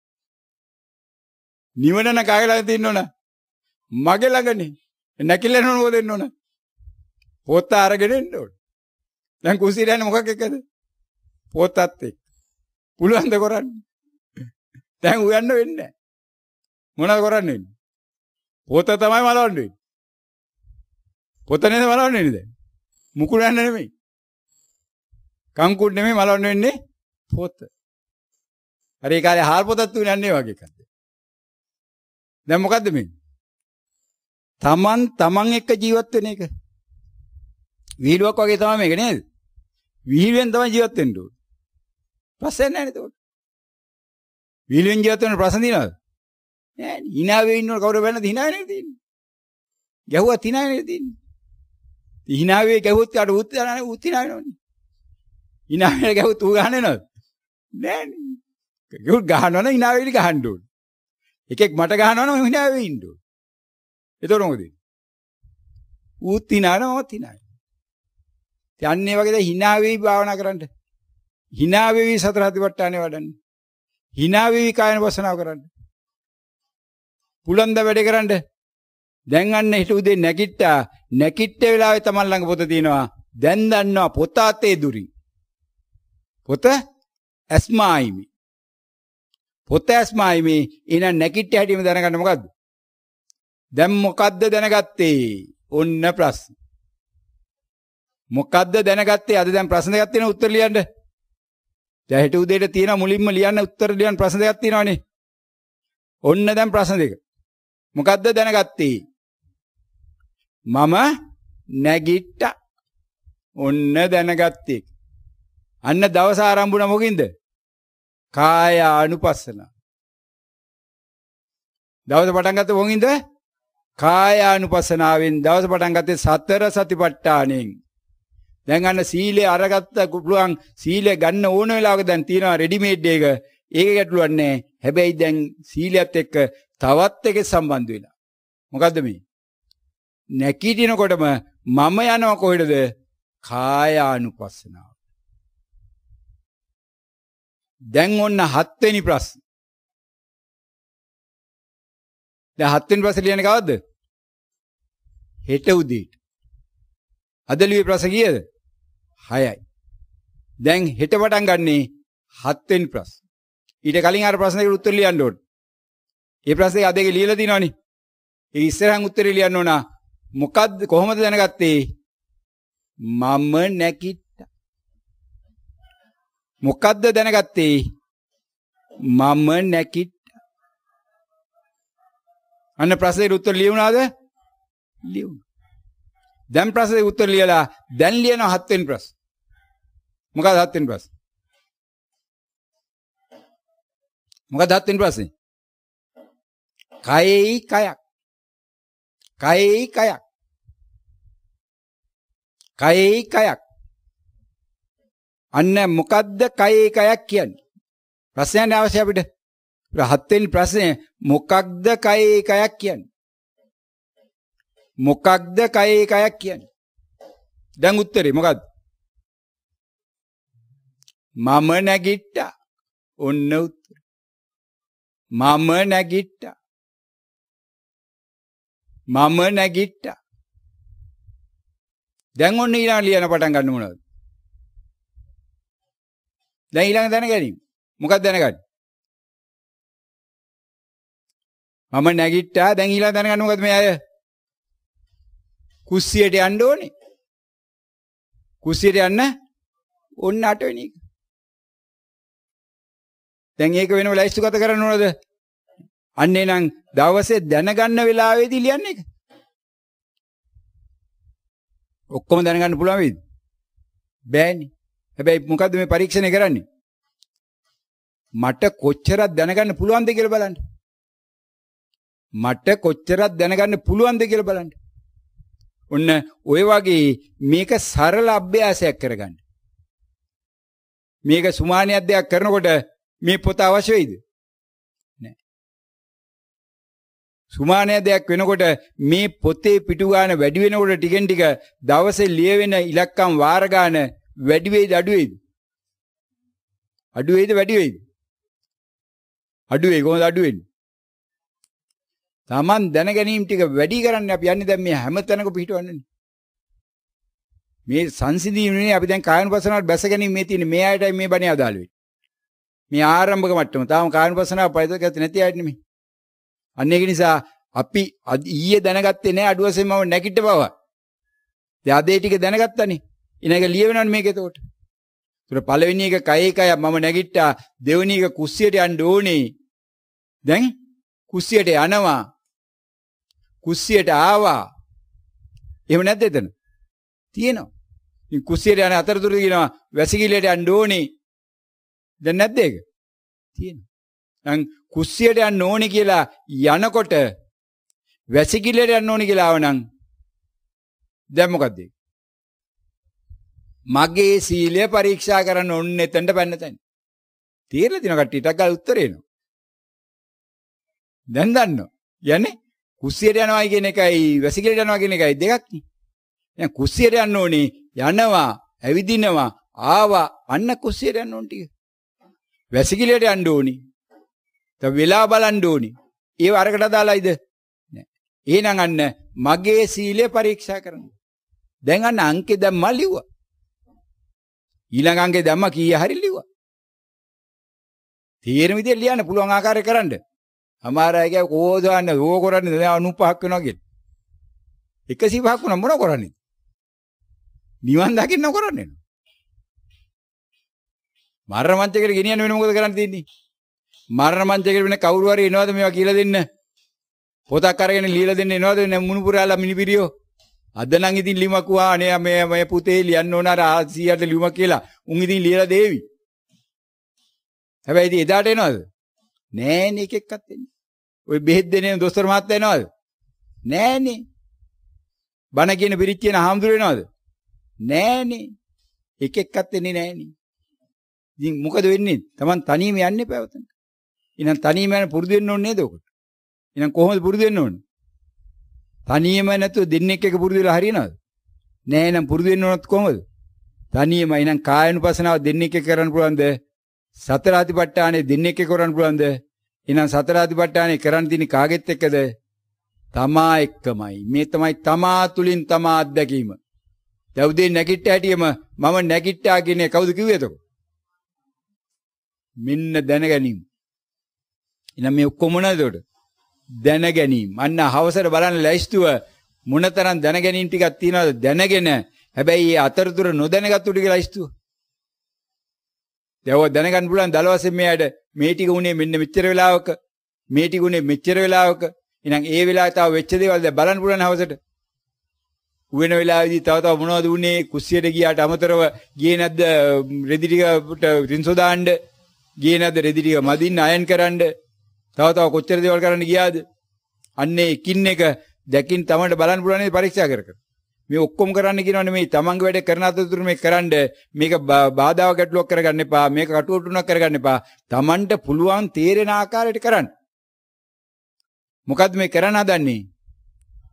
නිවන න කාගේ ළඟ තියෙන්න ඕන? මගේ ළඟනේ. නැකිලරට ඕක දෙන්න ඕන. පොත අරගෙන එන්න ඕන. දැන් කුසියට යන්නේ මොකක් එක්කද? පොතත් එක්ක. පුළුවන් ද කරන්න? දැන් උයන්න වෙන්නේ නැහැ. මොනවද කරන්නේ? පොත තමයි මලවන්නේ. පොත නේද මලවන්නේ දැන්. මුකුල යන්න නෙමෙයි. කංකුඩ් නෙමෙයි මලවන්න වෙන්නේ පොත. හරි ඒ කාලේ හාල් පොතක් තුනේ යන්නේ වගේ එකක්ද. දැන් මොකද්ද මේ? තමන් තමන් එක්ක ජීවත් වෙන එක. වීලුවක් වගේ තමයි මේක නේද? වීලුවෙන් තමයි ජීවත් වෙන්න ඕනේ. ප්‍රශ්න නැහැ නේද උඩ? වීලුවෙන් ජීවත් වෙන ප්‍රශ්න දිනවද? නෑ hina වෙ ඉන්නව කවුරු වෙන්නද hina වෙන්නේ තියෙන්නේ. ගැහුවත් hina වෙන්නේ තියෙන්නේ. hina වෙ ගැහුවත් කාට උත් යනනේ උත් hina වෙනවනේ. hina වෙ ගැහුවත් ඌ ගහන්නේ නැද්ද? නෑනේ. ගැහුවත් ගහනවනේ hina වෙලි ගහන්න ඕනේ. එකෙක් මට ගහනවනේ hina වෙ ඉන්න ඕනේ. එතකොට මොකද? ඌත් hina වෙනවවත් hina වෙනවා. යන්නේ වගේ දැන් hina වෙවි භාවනා කරන්න. hina වෙවි සතර හතිපට්ඨානේ වඩන්න. hina වෙවි කායන වසනාව කරන්න. පුලන්ද වැඩ කරන්න. දැන් අන්න හිට උදේ නැගිට්ටා. නැගිට්ට වෙලාවේ තමන් ළඟ පොත තියෙනවා. දැන් දන්නවා පොත අතේ දුරි. පොත ඇස්මායිමි. පොත ඇස්මායිමි. එහෙනම් නැගිට්ට හැටිම දැනගන්න මොකද්ද? දැන් මොකද්ද දැනගත්තේ? ඔන්න ප්‍රශ්න. මොකද්ද දැනගත්තේ? අද දැන් ප්‍රශ්න දෙකක් තියෙනවා උත්තර ලියන්න. දැන් හිට උදේට තියෙන මුලින්ම ලියන්න උත්තර ලියන්න ප්‍රශ්න දෙකක් තියෙනවානේ. ඔන්න දැන් ප්‍රශ්න දෙක. මොකද්ද දැනගත්තේ? මම නැගිට්ටා. ඔන්න දැනගත්තේ. අන්න දවස ආරම්භ වුණා මොකින්ද? කාය අනුපස්සන. දවස පටන් ගත්තේ මොකින්ද? කාය අනුපස්සනාවෙන් දවස පටන් ගත්තේ සතර සතිපට්ඨානෙන්. දැන් අන්න සීලය අරගත්ත පුළුවන් සීලය ගන්න ඕන වෙලාවක දැන් තියෙනවා රෙඩිමේඩ් එක. ඒක ගැටලුවක් නෑ. හැබැයි දැන් සීලයත් එක්ක තවත් එකක් සම්බන්ධ වෙලා. මොකද්ද මේ? නැගිටිනකොටම මම යනවා කොහෙටද? කායානුපස්සනාව. දැන් ඔන්න හත්වෙනි ප්‍රශ්න. දැන් හත්වෙනි ප්‍රශ්නේ ලියන්නේ කවද්ද? හෙට උදේට. අද ලියුවේ ප්‍රශ්න කීයද? හයයි. දැන් හෙට පටන් ගන්නේ හත්වෙනි ප්‍රශ්න. ඊට කලින් අර ප්‍රශ්නෙකට උත්තර ලියන්න ඕනේ. ඒ ප්‍රශ්නේ අද එක ලියලා තිනවනේ. ඒ ඉස්සරහන් උත්තරේ ලියන්න ඕන. මොකද්ද කොහොමද දැනගත්තේ? මම නැගිට්ටා. මොකද්ද දැනගත්තේ? මම නැගිට්ටා. අන්න ප්‍රශ්නෙට උත්තර ලියුණාද? ලියුණා. දැන් ප්‍රශ්නෙට උත්තර ලියලා දැන් ලියනවා හත්වෙනි ප්‍රශ්න. මොකක්ද හත්වෙනි ප්‍රශ්න? මොකද හත්වෙනි ප්‍රශ්නේ? කයෙහි කයක්. කයෙහි කයක්. කයෙහි කයක්. අන්න මොකද්ද කයෙහි කයක් කියන්නේ? ප්‍රශ්නයක් අවශ්‍ය අපිට. හත්වෙනි ප්‍රශ්නේ මොකක්ද කයෙහි කයක් කියන්නේ? මොකක්ද කයේ කයක් කියන්නේ? දැන් උත්තරේ මොකද්ද? මම නැගිට්ටා. ඔන්න උත්තර. මම නැගිට්ටා. මම නැගිට්ටා. දැන් ඔන්න ඊළඟ ලියන පටන් ගන්න මොනවද? දැන් ඊළඟ දැනගැනීම. මොකක්ද දැනගන්නේ? මම නැගිට්ටා. දැන් ඊළඟ දැනගන්න මොකද මේ අය? කුස්සියට යන්න ඕනේ. කුස්සියට යන්න ඔන්න අටවෙනි එක. දැන් ඒක වෙනව ලයිස්තු ගත කරන්න ඕනද? අන්නේ නම් දවසේ දැනගන්න වෙලාවේදී ලියන්න එක. ඔක්කොම දැනගන්න පුළුවන් වේද? බෑනේ. හැබැයි මොකද්ද මේ පරීක්ෂණය කරන්නේ? මට කොච්චරක් දැනගන්න පුළුවන්ද කියලා බලන්න. මට කොච්චරක් දැනගන්න පුළුවන්ද කියලා බලන්න. ඔන්න ඔය වගේ මේක සරල අභ්‍යාසයක් කරගන්න. මේක සුමානියක් දෙයක් කරනකොට මේ පොත අවශ්‍ය වෙයිද? නෑ. සුමානියක් දෙයක් වෙනකොට මේ පොතේ පිටු ගාන වැඩි වෙනකොට ටිකෙන් ටික දවසේ ලියවෙන ඉලක්කම් වාර ගාන වැඩි වෙයිද අඩු වෙයිද? අඩු වෙයිද වැඩි වෙයිද? අඩු වෙයි. කොහොමද අඩු වෙන්නේ? Taman දැන ගැනීම ටික වැඩි කරන්න අපි යන්නේ දැන් මේ හැම තැනක පිටවන්නේ. මේ සංසිඳීමනේ අපි දැන් කායනුපස්සනාවට බැස ගැනීම මේ තියෙන්නේ. මේ ආයතයි මේ බණේ අදාළ වෙන්නේ. මේ ආරම්භක මට්ටම. තාම කායනුපස්සනාව පයිදගත නැති ආයත නෙමෙයි. අන්න ඒක නිසා අපි ඊයේ දැනගත්තේ නෑ අඩු වශයෙන් මම නැගිට බව. දැන් අද ඒ ටික දැනගත්තනේ. ඉතින් ඒක ලියවෙනවනේ මේක එතකොට. ඒතර පළවෙනි එක කයේ කය මම නැගිට්ටා. දෙවෙනි එක කුස්සියට යන්න ඕනේ. දැන් කුස්සියට යනවා. කුස්සියට ආවා. එහෙම නැද්ද එතන? තියෙනවා. ඉතින් කුස්සියට යන අතරතුරදී කියනවා වැසිකිළියට යන්න ඕනේ. දැන් නැද්ද ඒක? තියෙනවා. දැන් කුස්සියට යන්න ඕනේ කියලා යනකොට වැසිකිළියට යන්න ඕනේ කියලා ආවනම් දැන් මොකද්ද ඒක? මගේ සීලය පරීක්ෂා කරන්න ඕනේ එතනට පැන්න තැන. තීරලා දින කට්ටියට ගාලා උත්තරේ එනවා. දැන් දන්නෝ. යන්නේ කුස්සියට යනවා කියන එකයි වැසිකිළියට යනවා කියන එකයි දෙකක් නේ. දැන් කුස්සියට යන්න ඕනේ යනවා, ඇවිදිනවා, ආවා අන්න කුස්සියට යන්න ඕනේ ටික. වැසිකිළියට යන්න ඕනේ. තව වෙලා බලන්න ඕනේ. ඒව අරකට දාලායිද? නෑ. එහෙනම් අන්න මගේ සීලය පරීක්ෂා කරන්න. දැන් අන්න අංකේ දැම්මා ලිව්වා. ඊළඟ අංකේ දැම්මා කීය හරි ලිව්වා. තීරණ විදියට ලියන්න පුළුවන් ආකාරය කරන්න. අමාර අය කිය කෝදාන්න ඕක කරන්නේ දැන් අනූපහක් වෙනවා කියලා. එකසිය පහක් වුණා මොන කරන්නේ? නිවන් දකින්න කරන්නේ. මරණ මංචකයට ගෙනියන්න වෙන මොකද කරන්න තියෙන්නේ? මරණ මංචකයට වෙන කවුරු හරි එනවද මේවා කියලා දෙන්න? පොතක් අරගෙන ලියලා දෙන්න එනවද මුණුපුරාලා මිනිපිරියෝ? අද නම් ඉතින් ලියමකුවා අනේ මේ මේ පුතේ ලියන්න ඕන අර ආසියට ලියුමක් කියලා. උන් ඉතින් ලියලා දේවි. හැබැයි ඉතින් එදාට එනවද? නෑනේ එක එක්කත් එන්නේ. ඔය බෙහෙත් දෙනේ දොස්තර මහත්තයා එනවද? නෑනේ. බණ කියන පිරිච්ච කියන හාමුදුරුවෝ එනවද? නෑනේ. එක එක්කත් එන්නේ නෑනේ. ඉතින් මොකද වෙන්නේ? Taman තනියම යන්නේ පැවතන. එහෙනම් තනියම යන පුරුදු වෙන්න ඕනේ නේද ඔකට? එහෙනම් කොහොමද පුරුදු වෙන්න ඕනේ? තනියම නැතුව දෙන්නෙක් එක පුරුදු වෙලා හරියනවද? නෑ එහෙනම් පුරුදු වෙන්න ඕනත් කොහොමද? තනියම. එහෙනම් කායනුපසනාව දෙන්නෙක් එක කරන්න පුළුවන්ද? සතර ආදිපට්ඨානේ දෙන්නෙක් එක කරන්න පුළුවන්ද? එහෙනම් සතර ආදිපට්ඨානේ කරන්න තියෙන්නේ කාගෙත් එක්කද? තමා එක්කමයි. මේ තමයි තමා තුලින් තමා අත්දැකීම. දැන් උදේ නැගිට හැටියෙම මම නැගිට්ටා කියන්නේ කවුද කිව්වේ එතකොට? මෙන්න දැනගැනීම. එහෙනම් මේ ඔක්කොම මොනවද එතකොට? දැනගැනීම. අන්න හවසට බලන්න ලැයිස්තුව මොනතරම් දැනගැනීම් ටිකක් තියෙනවද? දැනගෙන හැබැයි මේ අතරතුර නොදැනගත්තු ටික ලැයිස්තුව. දැන් ඔය දැනගන්න පුළුවන් දල වශයෙන් මෙයාට මේ ටික උනේ මෙන්න මෙච්චර වෙලාවක මේ ටික උනේ මෙච්චර වෙලාවක. එහෙනම් ඒ වෙලාවේ තව වෙච්ච දේවල් දැන් බලන්න පුළුවන් හවසට. වෙන වෙලාවෙදී තව තව මොනවද උනේ? කුස්සියට ගියාට අමතරව ගියේ නැද්ද රෙදි ටිකට රින්සෝ දාන්න? ගියේ නැද්ද රෙදි ටික මදින්න අයන් කරන්න? තව තව කොච්චර දේවල් කරන්න ගියාද? අන්නේ එකින් එක දැකින් තමයි බලන්න පුළුවන් නේ පරීක්ෂා කර කර. මේ ඔක්කොම කරන්න කියනවනේ මේ තමන්ගේ වැඩ කරන අතරතුර මේක කරන්න මේක බාධාවක් ගැටලුවක් කරගන්න එපා. මේක කටුවටුණක් කරගන්න එපා. තමන්ට පුළුවන් තේරෙන ආකාරයට කරන්න. මොකද්ද මේ කරන්න හදන්නේ?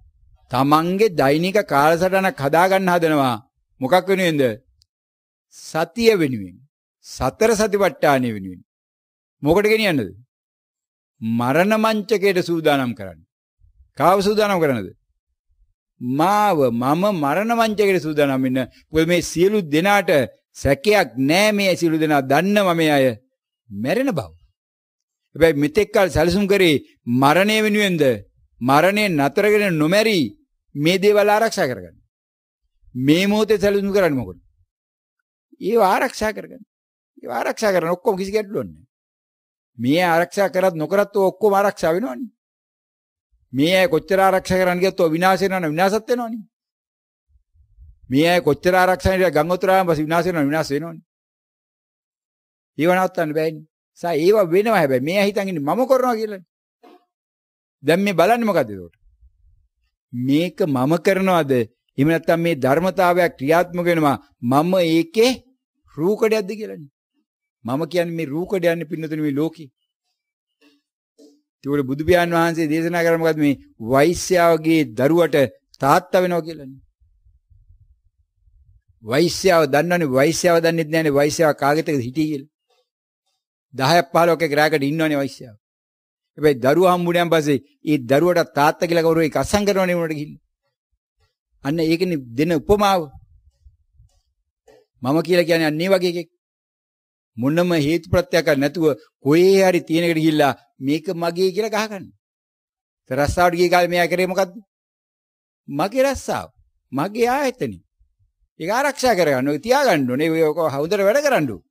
තමන්ගේ දෛනික කාලසටහනක් හදාගන්න හදනවා. මොකක් වෙනුවෙන්ද? සතිය වෙනුවෙන්. සතර සතිපට්ඨානෙ වෙනුවෙන්. මොකට ගෙනියන්නද? මරණ මංචකයට සූදානම් කරන්න. කාව සූදානම් කරන්නද? මාව මම මරණ මංචකයට සූදානම් වෙන්න. මොකද මේ සියලු දෙනාට සැකයක් නෑ මේ සියලු දෙනා දන්නවා මේ අය මැරෙන බව. හැබැයි මෙතෙක් කල සැලසුම් කරේ මරණය වෙනුවෙන්ද? මරණය නතරගෙන නොමැරි මේ දේවල් ආරක්ෂා කරගන්න. මේ මොහොතේ සැලසුම් කරන්නේ මොකද? ඒව ආරක්ෂා කරගන්න. ඒව ආරක්ෂා කරන ඔක්කොම කිසි ගැටලුවක් නෑ. මේ ආරක්ෂා කරත් නොකරත් ඔක්කොම ආරක්ෂා වෙනවනේ. මේ අය කොච්චර ආරක්ෂා කරන්න ගියත් ඔය විනාශ වෙනවනේ විනාශත් වෙනවනේ. මේ අය කොච්චර ආරක්ෂා කරලා ගම් උතුරාම පස්සේ විනාශ වෙනවනේ විනාශ වෙනවනේ. ඒව නවත්තන්න බෑනේ. සා ඒව වෙනවා හැබැයි මේ අය හිතන් ඉන්නේ මම කරනවා කියලා. දැන් මේ බලන්නේ මොකද්ද ඒකට? මේක මම කරනවද? එහෙම නැත්නම් මේ ධර්මතාවයක් ක්‍රියාත්මක වෙනවා මම ඒකේ රූකඩයක්ද කියලානේ. මම කියන්නේ මේ රූකඩයන්නේ පින්නතුනේ මේ ලෝකේ. ඒකට බුදු පියාණන් වහන්සේ දේශනා කරා මොකද්ද මේ වෛශ්‍යාවගේ දරුවට තාත්තා වෙනවා කියලානේ. වෛශ්‍යාව දන්නවනේ වෛශ්‍යාව දන්නෙත් නෑනේ වෛශ්‍යාව කාගෙතද හිටියේ කියලා. දහයක් පහළොවක් රැකට ඉන්නවනේ වෛශ්‍යාව. හැබැයි දරුවා හම්බුනයන් පස්සේ ඒ දරුවට තාත්තා කියලා කවුරු ඒක අසං කරනවනේ උනට ගිහින්. අන්න ඒකනේ දෙන උපමාව. මම කියලා කියන්නේ අන්නේ වගේ එකෙක්. මොනම හේතු ප්‍රත්‍යක් නැතුව කොහේ හරි තියෙනකට ගිහිල්ලා මේක මගේ කියලා ගහගන්න. ඒ රස්සාවට ගිය කාලේ මෙයා කරේ මොකද්ද? මගේ රස්සාව. මගේ ආයතනෙ. ඒක ආරක්ෂා කරගන්න. ඔය තියාගන්න ඕනේ. ඔය හවුදට වැඩ කරන්න ඕනේ.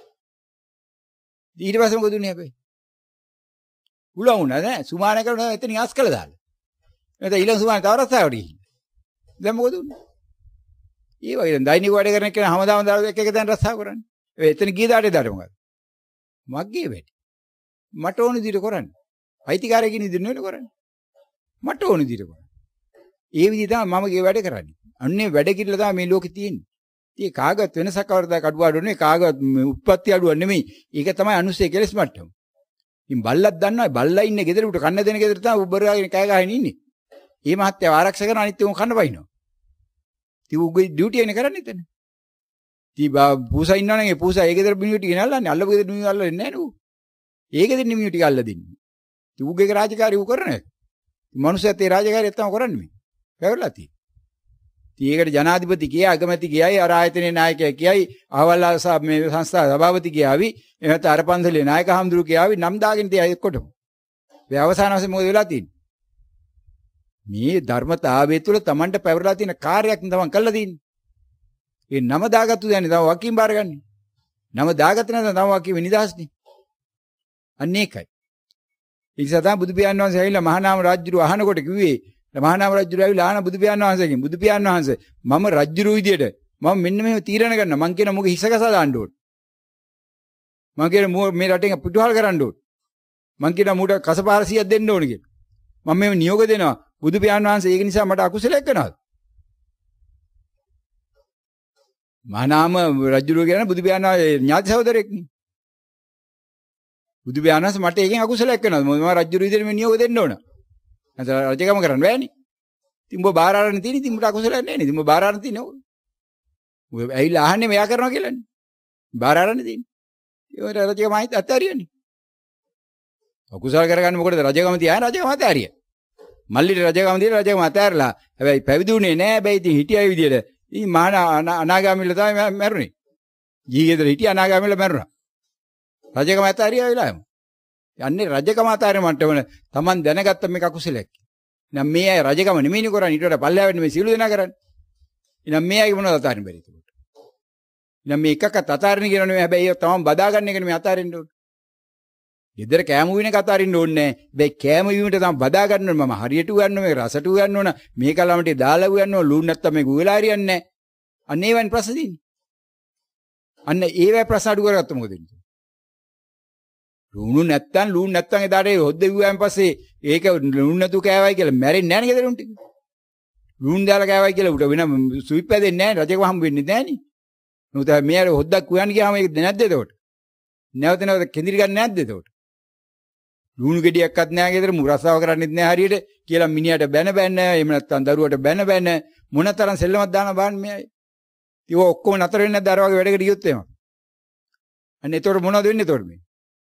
ඊට පස්සේ මොකද උනේ හැබැයි? උලා වුණා නෑ. සුමාන කරනවා එතනින් අස් කළා දාලා. එතන ඊළඟ සුමාන තව රස්සාවට ගිහින්. දැන් මොකද උනේ? ඒ වගේ දැන් දෛනික වැඩ කරන කෙනා හැමදාම දාලා එක එක දැන් රස්සාව කරන්නේ. ඒ එතන ගිය දාට දාට මොකද? මගේ වැඩ. මට ඕන විදිහට කරන්න. අයිතිකාරයෙක් ඉන්න විදිහට නෙවෙයි කරන්නේ. මට ඕන විදිහට කරන්න. ඒ විදිහ තමයි මම ගේ වැඩ කරන්නේ. අන්නේ වැඩ කිරලා තමයි මේ ලෝකේ තියෙන්නේ. ඉතින් කාගවත් වෙනසක් අවරදා කඩුවාඩු නෙවෙයි කාගවත් උත්පත්ති අඩුවක් නෙමෙයි. ඒක තමයි අනුසේ කෙලස් මට්ටම. ඉතින් බල්ලක් දන්නවා බල්ලා ඉන්නේ ගෙදර උට කන්න දෙන ගෙදර තමයි උබරාගෙන කෑ ගහගෙන ඉන්නේ. මේ මහත්තයා ආරක්ෂා කරන අනිත් උන් කන්න බයිනවා. ඉතින් උගේ ඩියුටි එකනේ කරන්නේ එතන. ඉතින් පූසා ඉන්නවනම් ඒ පූසා ඒ ගෙදර බිනියුටි ගෙනල්ලානේ අල්ලපු ගෙදර බිනියුටි අල්ලන්නේ නැහැ නෝ. ඒ ගෙදර බිනියුටි අල්ල දෙන්නේ. ඉතින් උගේ රාජකාරිය උ කරන්නේ. මනුස්සයත් ඒ රාජකාරිය තමයි කරන්නේ මේ. පැවරලා තියෙන්නේ. ඉතින් ඒකට ජනාධිපති කියයි අගමැති කියයි අර ආයතනයේ නායකයා කියයි අහවල් මේ සංස්ථා සභාපති කියાવી එහෙත් අර පන්සලේ නායක හඳුරු කියાવી නම් දාගෙන තියයි එක්කොටම. මේ අවසාන වශයෙන් මොකද වෙලා තියෙන්නේ? මේ ධර්මතාවය තුළ Tamanට පැවරලා තියෙන කාර්යයක් තමන් කළා තියෙන්නේ. ඒ නම දාගත්තු දැනේ තම වකින් බාරගන්නේ. නම දාගත්ත නැත්නම් තම වකින් නිදහස්නේ. අන්න ඒකයි. ඒ නිසා තමයි බුදු පියාණන් වහන්සේ ඇවිල්ලා මහානාම රජුරු අහනකොට කිව්වේ මහානාම රජුරු ඇවිල්ලා ආන බුදු පියාණන් වහන්සේගෙන් බුදු පියාණන් වහන්සේ මම රජුරු විදියට මම මෙන්න මෙහෙම තීරණ ගන්න මං කියන මොකද හිසකසා දාන්න ඕන. මං කියන මේ රටෙන් පිටුහල් කරන්න ඕන. මං කියන මූට කසපාරසියක් දෙන්න ඕන කියලා. මම මේ නියෝග දෙනවා බුදු පියාණන් වහන්සේ ඒක නිසා මට අකුසලයක් කරනවා. මහානාම රජුරු කියන බුදු පියාණන් ඥාති සහෝදරයෙක් නේ. බුදු පියාණන් වහන්සේ මට ඒකෙන් අකුසලයක් කරනවා. මම රජුරු විදියට මේ නියෝග දෙන්න ඕන. නැත්නම් රජකම කරන්න බෑනේ. ඉතින් උඹ බාර ආරන්න තියෙන ඉතින් උඹට අකුසලයක් නැහැ නේ. ඉතින් උඹ බාර ආරන්න තියෙන්නේ ඕක. උඹ ඇවිල්ලා අහන්නේ මෙයා කරනවා කියලානේ. බාර ආරන්න තියෙන්නේ. ඒ වගේ රජකම අයිත් අත්හැරියන්නේ. අකුසල කරගන්නේ මොකටද රජකම තියාන රජකම අත්හැරිය. මල්ලිට රජකම දීලා රජකම අත්හැරලා. හැබැයි පැවිදුනේ නෑ. හැබැයි ඉතින් හිටියයි විදියට. ඉතින් මහා අනාගාමීලා තමයි මැරුණේ. ජීවිතේ හිටිය අනාගාමීලා මැරුණා. රජකම අත්හැරියා වෙලාවම. යන්නේ රජකම අතාරේ මට්ටමන Taman දැනගත්ත මේක අකුසලයක්. එහෙනම් මේ අය රජකම නෙමෙයිනේ කරන්නේ ඊට වඩා පල්ලෙහා වෙන්නේ මේ සියලු දෙනා කරන්නේ. එහෙනම් මේ අයගේ මොනවද අතාරින්න බැරි ඒකට. එහෙනම් මේ එකක්වත් අතාරින්න කියන නෙමෙයි හැබැයි ඒක Taman බදා ගන්න එක නෙමෙයි අතාරින්න ඕනේ. ගෙදර කෑම වුණ එක අතාරින්න ඕනේ නැහැ. හැබැයි කෑම වීමට Taman බදා ගන්න ඕනේ මම හරියට උයන්න ඕනේ රසට උයන්න ඕනේ මේක ළමට දාලා උයන්න ඕනේ ලුණු නැත්තම් මේක උයලා හරියන්නේ නැහැ. අන්න ඒවෙන් ප්‍රශ්න තියෙන්නේ. අන්න ඒවැ ප්‍රශ්න අඩු කරගත්ත මොකද වෙන්නේ? ලුණු නැත්තම් ලුණු නැත්තම් එදාට හොද්ද විවයන් පස්සේ ඒක ලුණු නැතු කෑවයි කියලා මැරෙන්නේ නැහැ නේද ගෙදරුන්ට. ලුණු දාලා කෑවයි කියලා උට වෙන සුවිප් පැදෙන්නේ නැහැ රජකම හම්බ වෙන්නේ නැහැ නේ. නමුත් මෙයාර හොද්දක් උයන් ගියාම ඒක නැද්ද එතකොට? නැවත නැවත කෙඳිරි ගන්න නැද්ද එතකොට? ලුණු ගෙඩියක්වත් නැහැ ගෙදර මු රස්සාව කරන්නෙත් නැහැ හරියට කියලා මිනිහට බැන බැන එහෙම නැත්නම් දරුවට බැන බැන මොනතරම් සෙල්ලමක් දාන බාන්න මෙයයි. ඉතින් ඔය ඔක්කොම නතර වෙන්නේ නැද්ද අර වගේ වැඩකට ගියොත් එහෙම. අන්න එතකොට මොනවද වෙන්නේ එතකොට මේ?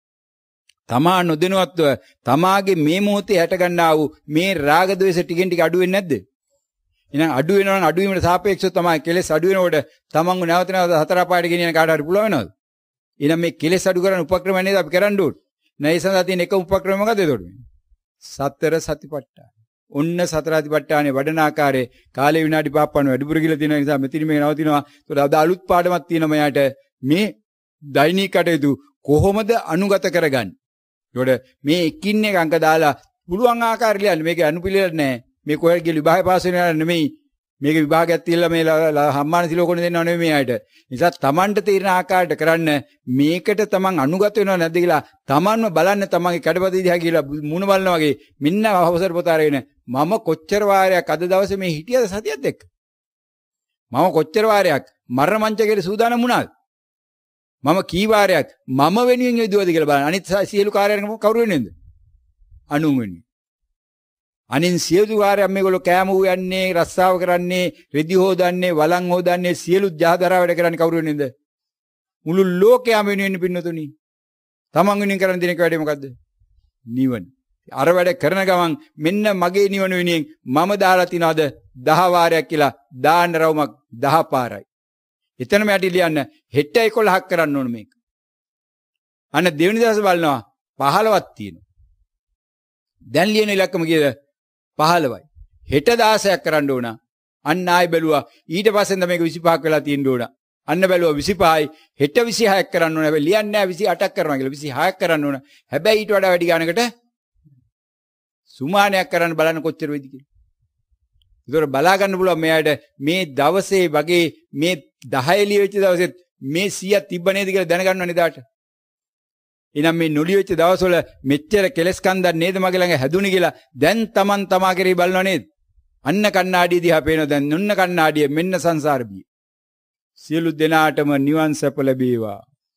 තමා නොදෙනවත්ව තමාගේ මේ මොහොතේ හැට ගන්නා වූ මේ රාග ద్వේෂ ටිකෙන් ටික අඩු වෙන්නේ නැද්ද? එහෙනම් අඩු වෙනවා නම් අඩු වීමට සාපේක්ෂව තමයි කෙලෙස් අඩු වෙනකොට තමන්ව නැවත නැවත හතර පායට ගෙනියන කාට හරි පුළුවන් වෙනවද? එහෙනම් මේ කෙලෙස් අඩු කරන උපක්‍රම නේද අපි කරන්න ඕනේ. නෑ ඒ සඳහා තියෙන එක උපක්‍රම මොකද එතකොට මේ? සතර සතිපට්ඨාන. ඔන්න සතර සතිපට්ඨානේ වඩන ආකාරයේ කාලේ විනාඩි පහක් පමණ වැඩිපුර කියලා තියෙන නිසා මෙතන මේ නවතිනවා. ඒකට අද අලුත් පාඩමක් තියෙනවා මෙයාට මේ දෛනික කටයුතු කොහොමද අනුගත කරගන්නේ? ඒකට මේ එකින් එක අංක දාලා පුළුවන් ආකාරය ලියන්න. මේක අනුපිළිවෙල නෑ. මේ කොහෙද ගිහ විභාගය පාස් වෙනවා නෙමෙයි. මේක විභාගයක් තියලා මේ හම්මාන සිලෝකොනේ දෙන්නව නෙමෙයි මේ අයට. නිසා Tamanට තීරණ ආකාරයට කරන්න මේකට Taman අනුගත වෙනව නැද්ද කියලා Tamanම බලන්න තමන්ගේ කඩපති දිහා කියලා මුණ බලනවා වගේ මෙන්න අවසර පොත අරගෙන මම කොච්චර වාරයක් අද දවසේ මේ හිටියද සතියත් එක්ක මම කොච්චර වාරයක් මරණ මංචකයට සූදානම් වුණාද මම කී වාරයක් මම වෙනුවෙන් යදුවද කියලා බලන්න. අනිත් සියලු කාර්යයන් කවුරු වෙනුවෙන්ද? අනුන් වෙනුවෙන්. අනින් සියලු කාර්යයන් මේගොල්ලෝ කෑම උයන්නේ, රස්සාව කරන්නේ, රෙදි හොදන්නේ, වලන් හොදන්නේ, සියලු ජහදරා වැඩ කරන්නේ කවුරු වෙනුවෙන්ද? මුළු ලෝකයම වෙනුවෙන් පින්නතුනි. තමන් වෙනුවෙන් කරන දිනක වැඩේ මොකද්ද? නිවන. අර වැඩ කරන ගමන් මෙන්න මගේ නිවන වෙනුවෙන් මම දාලා තියනවාද දහ වාරයක් කියලා දාන්න රවුමක් දහ පාරයි. එතනම යටි ලියන්න හෙට එකොළහක් කරන්න ඕන මේක. අන්න දෙවෙනි දවසේ බලනවා පහළොවක් තියෙනවා. දැන් ලියන ඉලක්කම කීයද? පහළොවයි. හෙට දහසක් කරන්න ඕන. අන්න ආයි බැලුවා. ඊට පස්සේ තමයි මේක විසිපහක් වෙලා තියෙන්න ඕන. අන්න බැලුවා විසිපහයි. හෙට විසිහයක් කරන්න ඕන. හැබැයි ලියන්නේ නැහැ විසිඅටක් කරනවා කියලා. විසිහයක් කරන්න ඕන. හැබැයි ඊට වඩා වැඩි ගානකට සුමානයක් කරන්න බලන්න කොච්චර වෙයිද කියලා. ඒතර බලා ගන්න පුළුවන් මෙයාට මේ දවසේ වගේ මේ දහ එළිය වෙච්ච දවසෙත් මේ සීයක් තිබ්බ නේද කියලා දැනගන්න ඕනේ දාට. එහෙනම් මේ නොලිය වෙච්ච දවස්වල මෙච්චර කෙලස් කන්දක් නේද මගේ ළඟ හැදුනේ කියලා දැන් Taman තමා කෙරේ බලනවා නේද? අන්න කණ්ණාඩිය දිහා පේනවා දැන් නොන්න කණ්ණාඩිය මෙන්න සංසාර බිය. සියලු දෙනාටම නිවන් සැප ලැබේවා.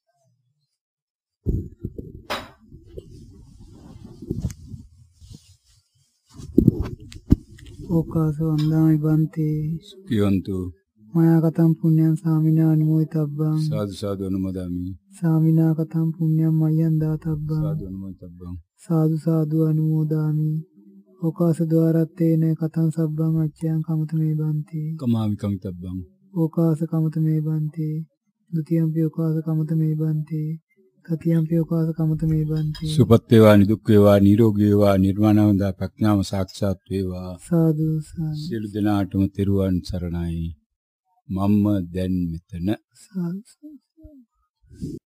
ඕකාස වන්දාමි බන්තේ කියන්තු මයා කතම් පුඤ්ඤං සාමිනා අනුමෝදිතබ්බං සාදු සාදු අනුමෝදාමි. සාමිනා කතම් පුඤ්ඤං මයං දාතබ්බං සාදු අනුමෝදිතබ්බං. සාදු සාදු අනුමෝදාමි. ඕකාස ద్వාරත්තේන කතං සබ්බං අච්චයන් කමතමේ බන්ති කමාමි කමිතබ්බං. ඕකාස කමතමේ බන්ති ဒ ුතියම්පි ඕකාස කමතමේ බන්ති තතියම්පි ඕකාස කමතමේ බන්ති. සුපත් වේවා නිදුක් වේවා නිරෝගී වේවා නිර්වාණවන්දා ප්‍රඥාව සාක්ෂාත් වේවා. සාදු සාදු. සියලු දෙනාටම තෙරුවන් සරණයි. මම්ම දැන් මෙතන. සාදු.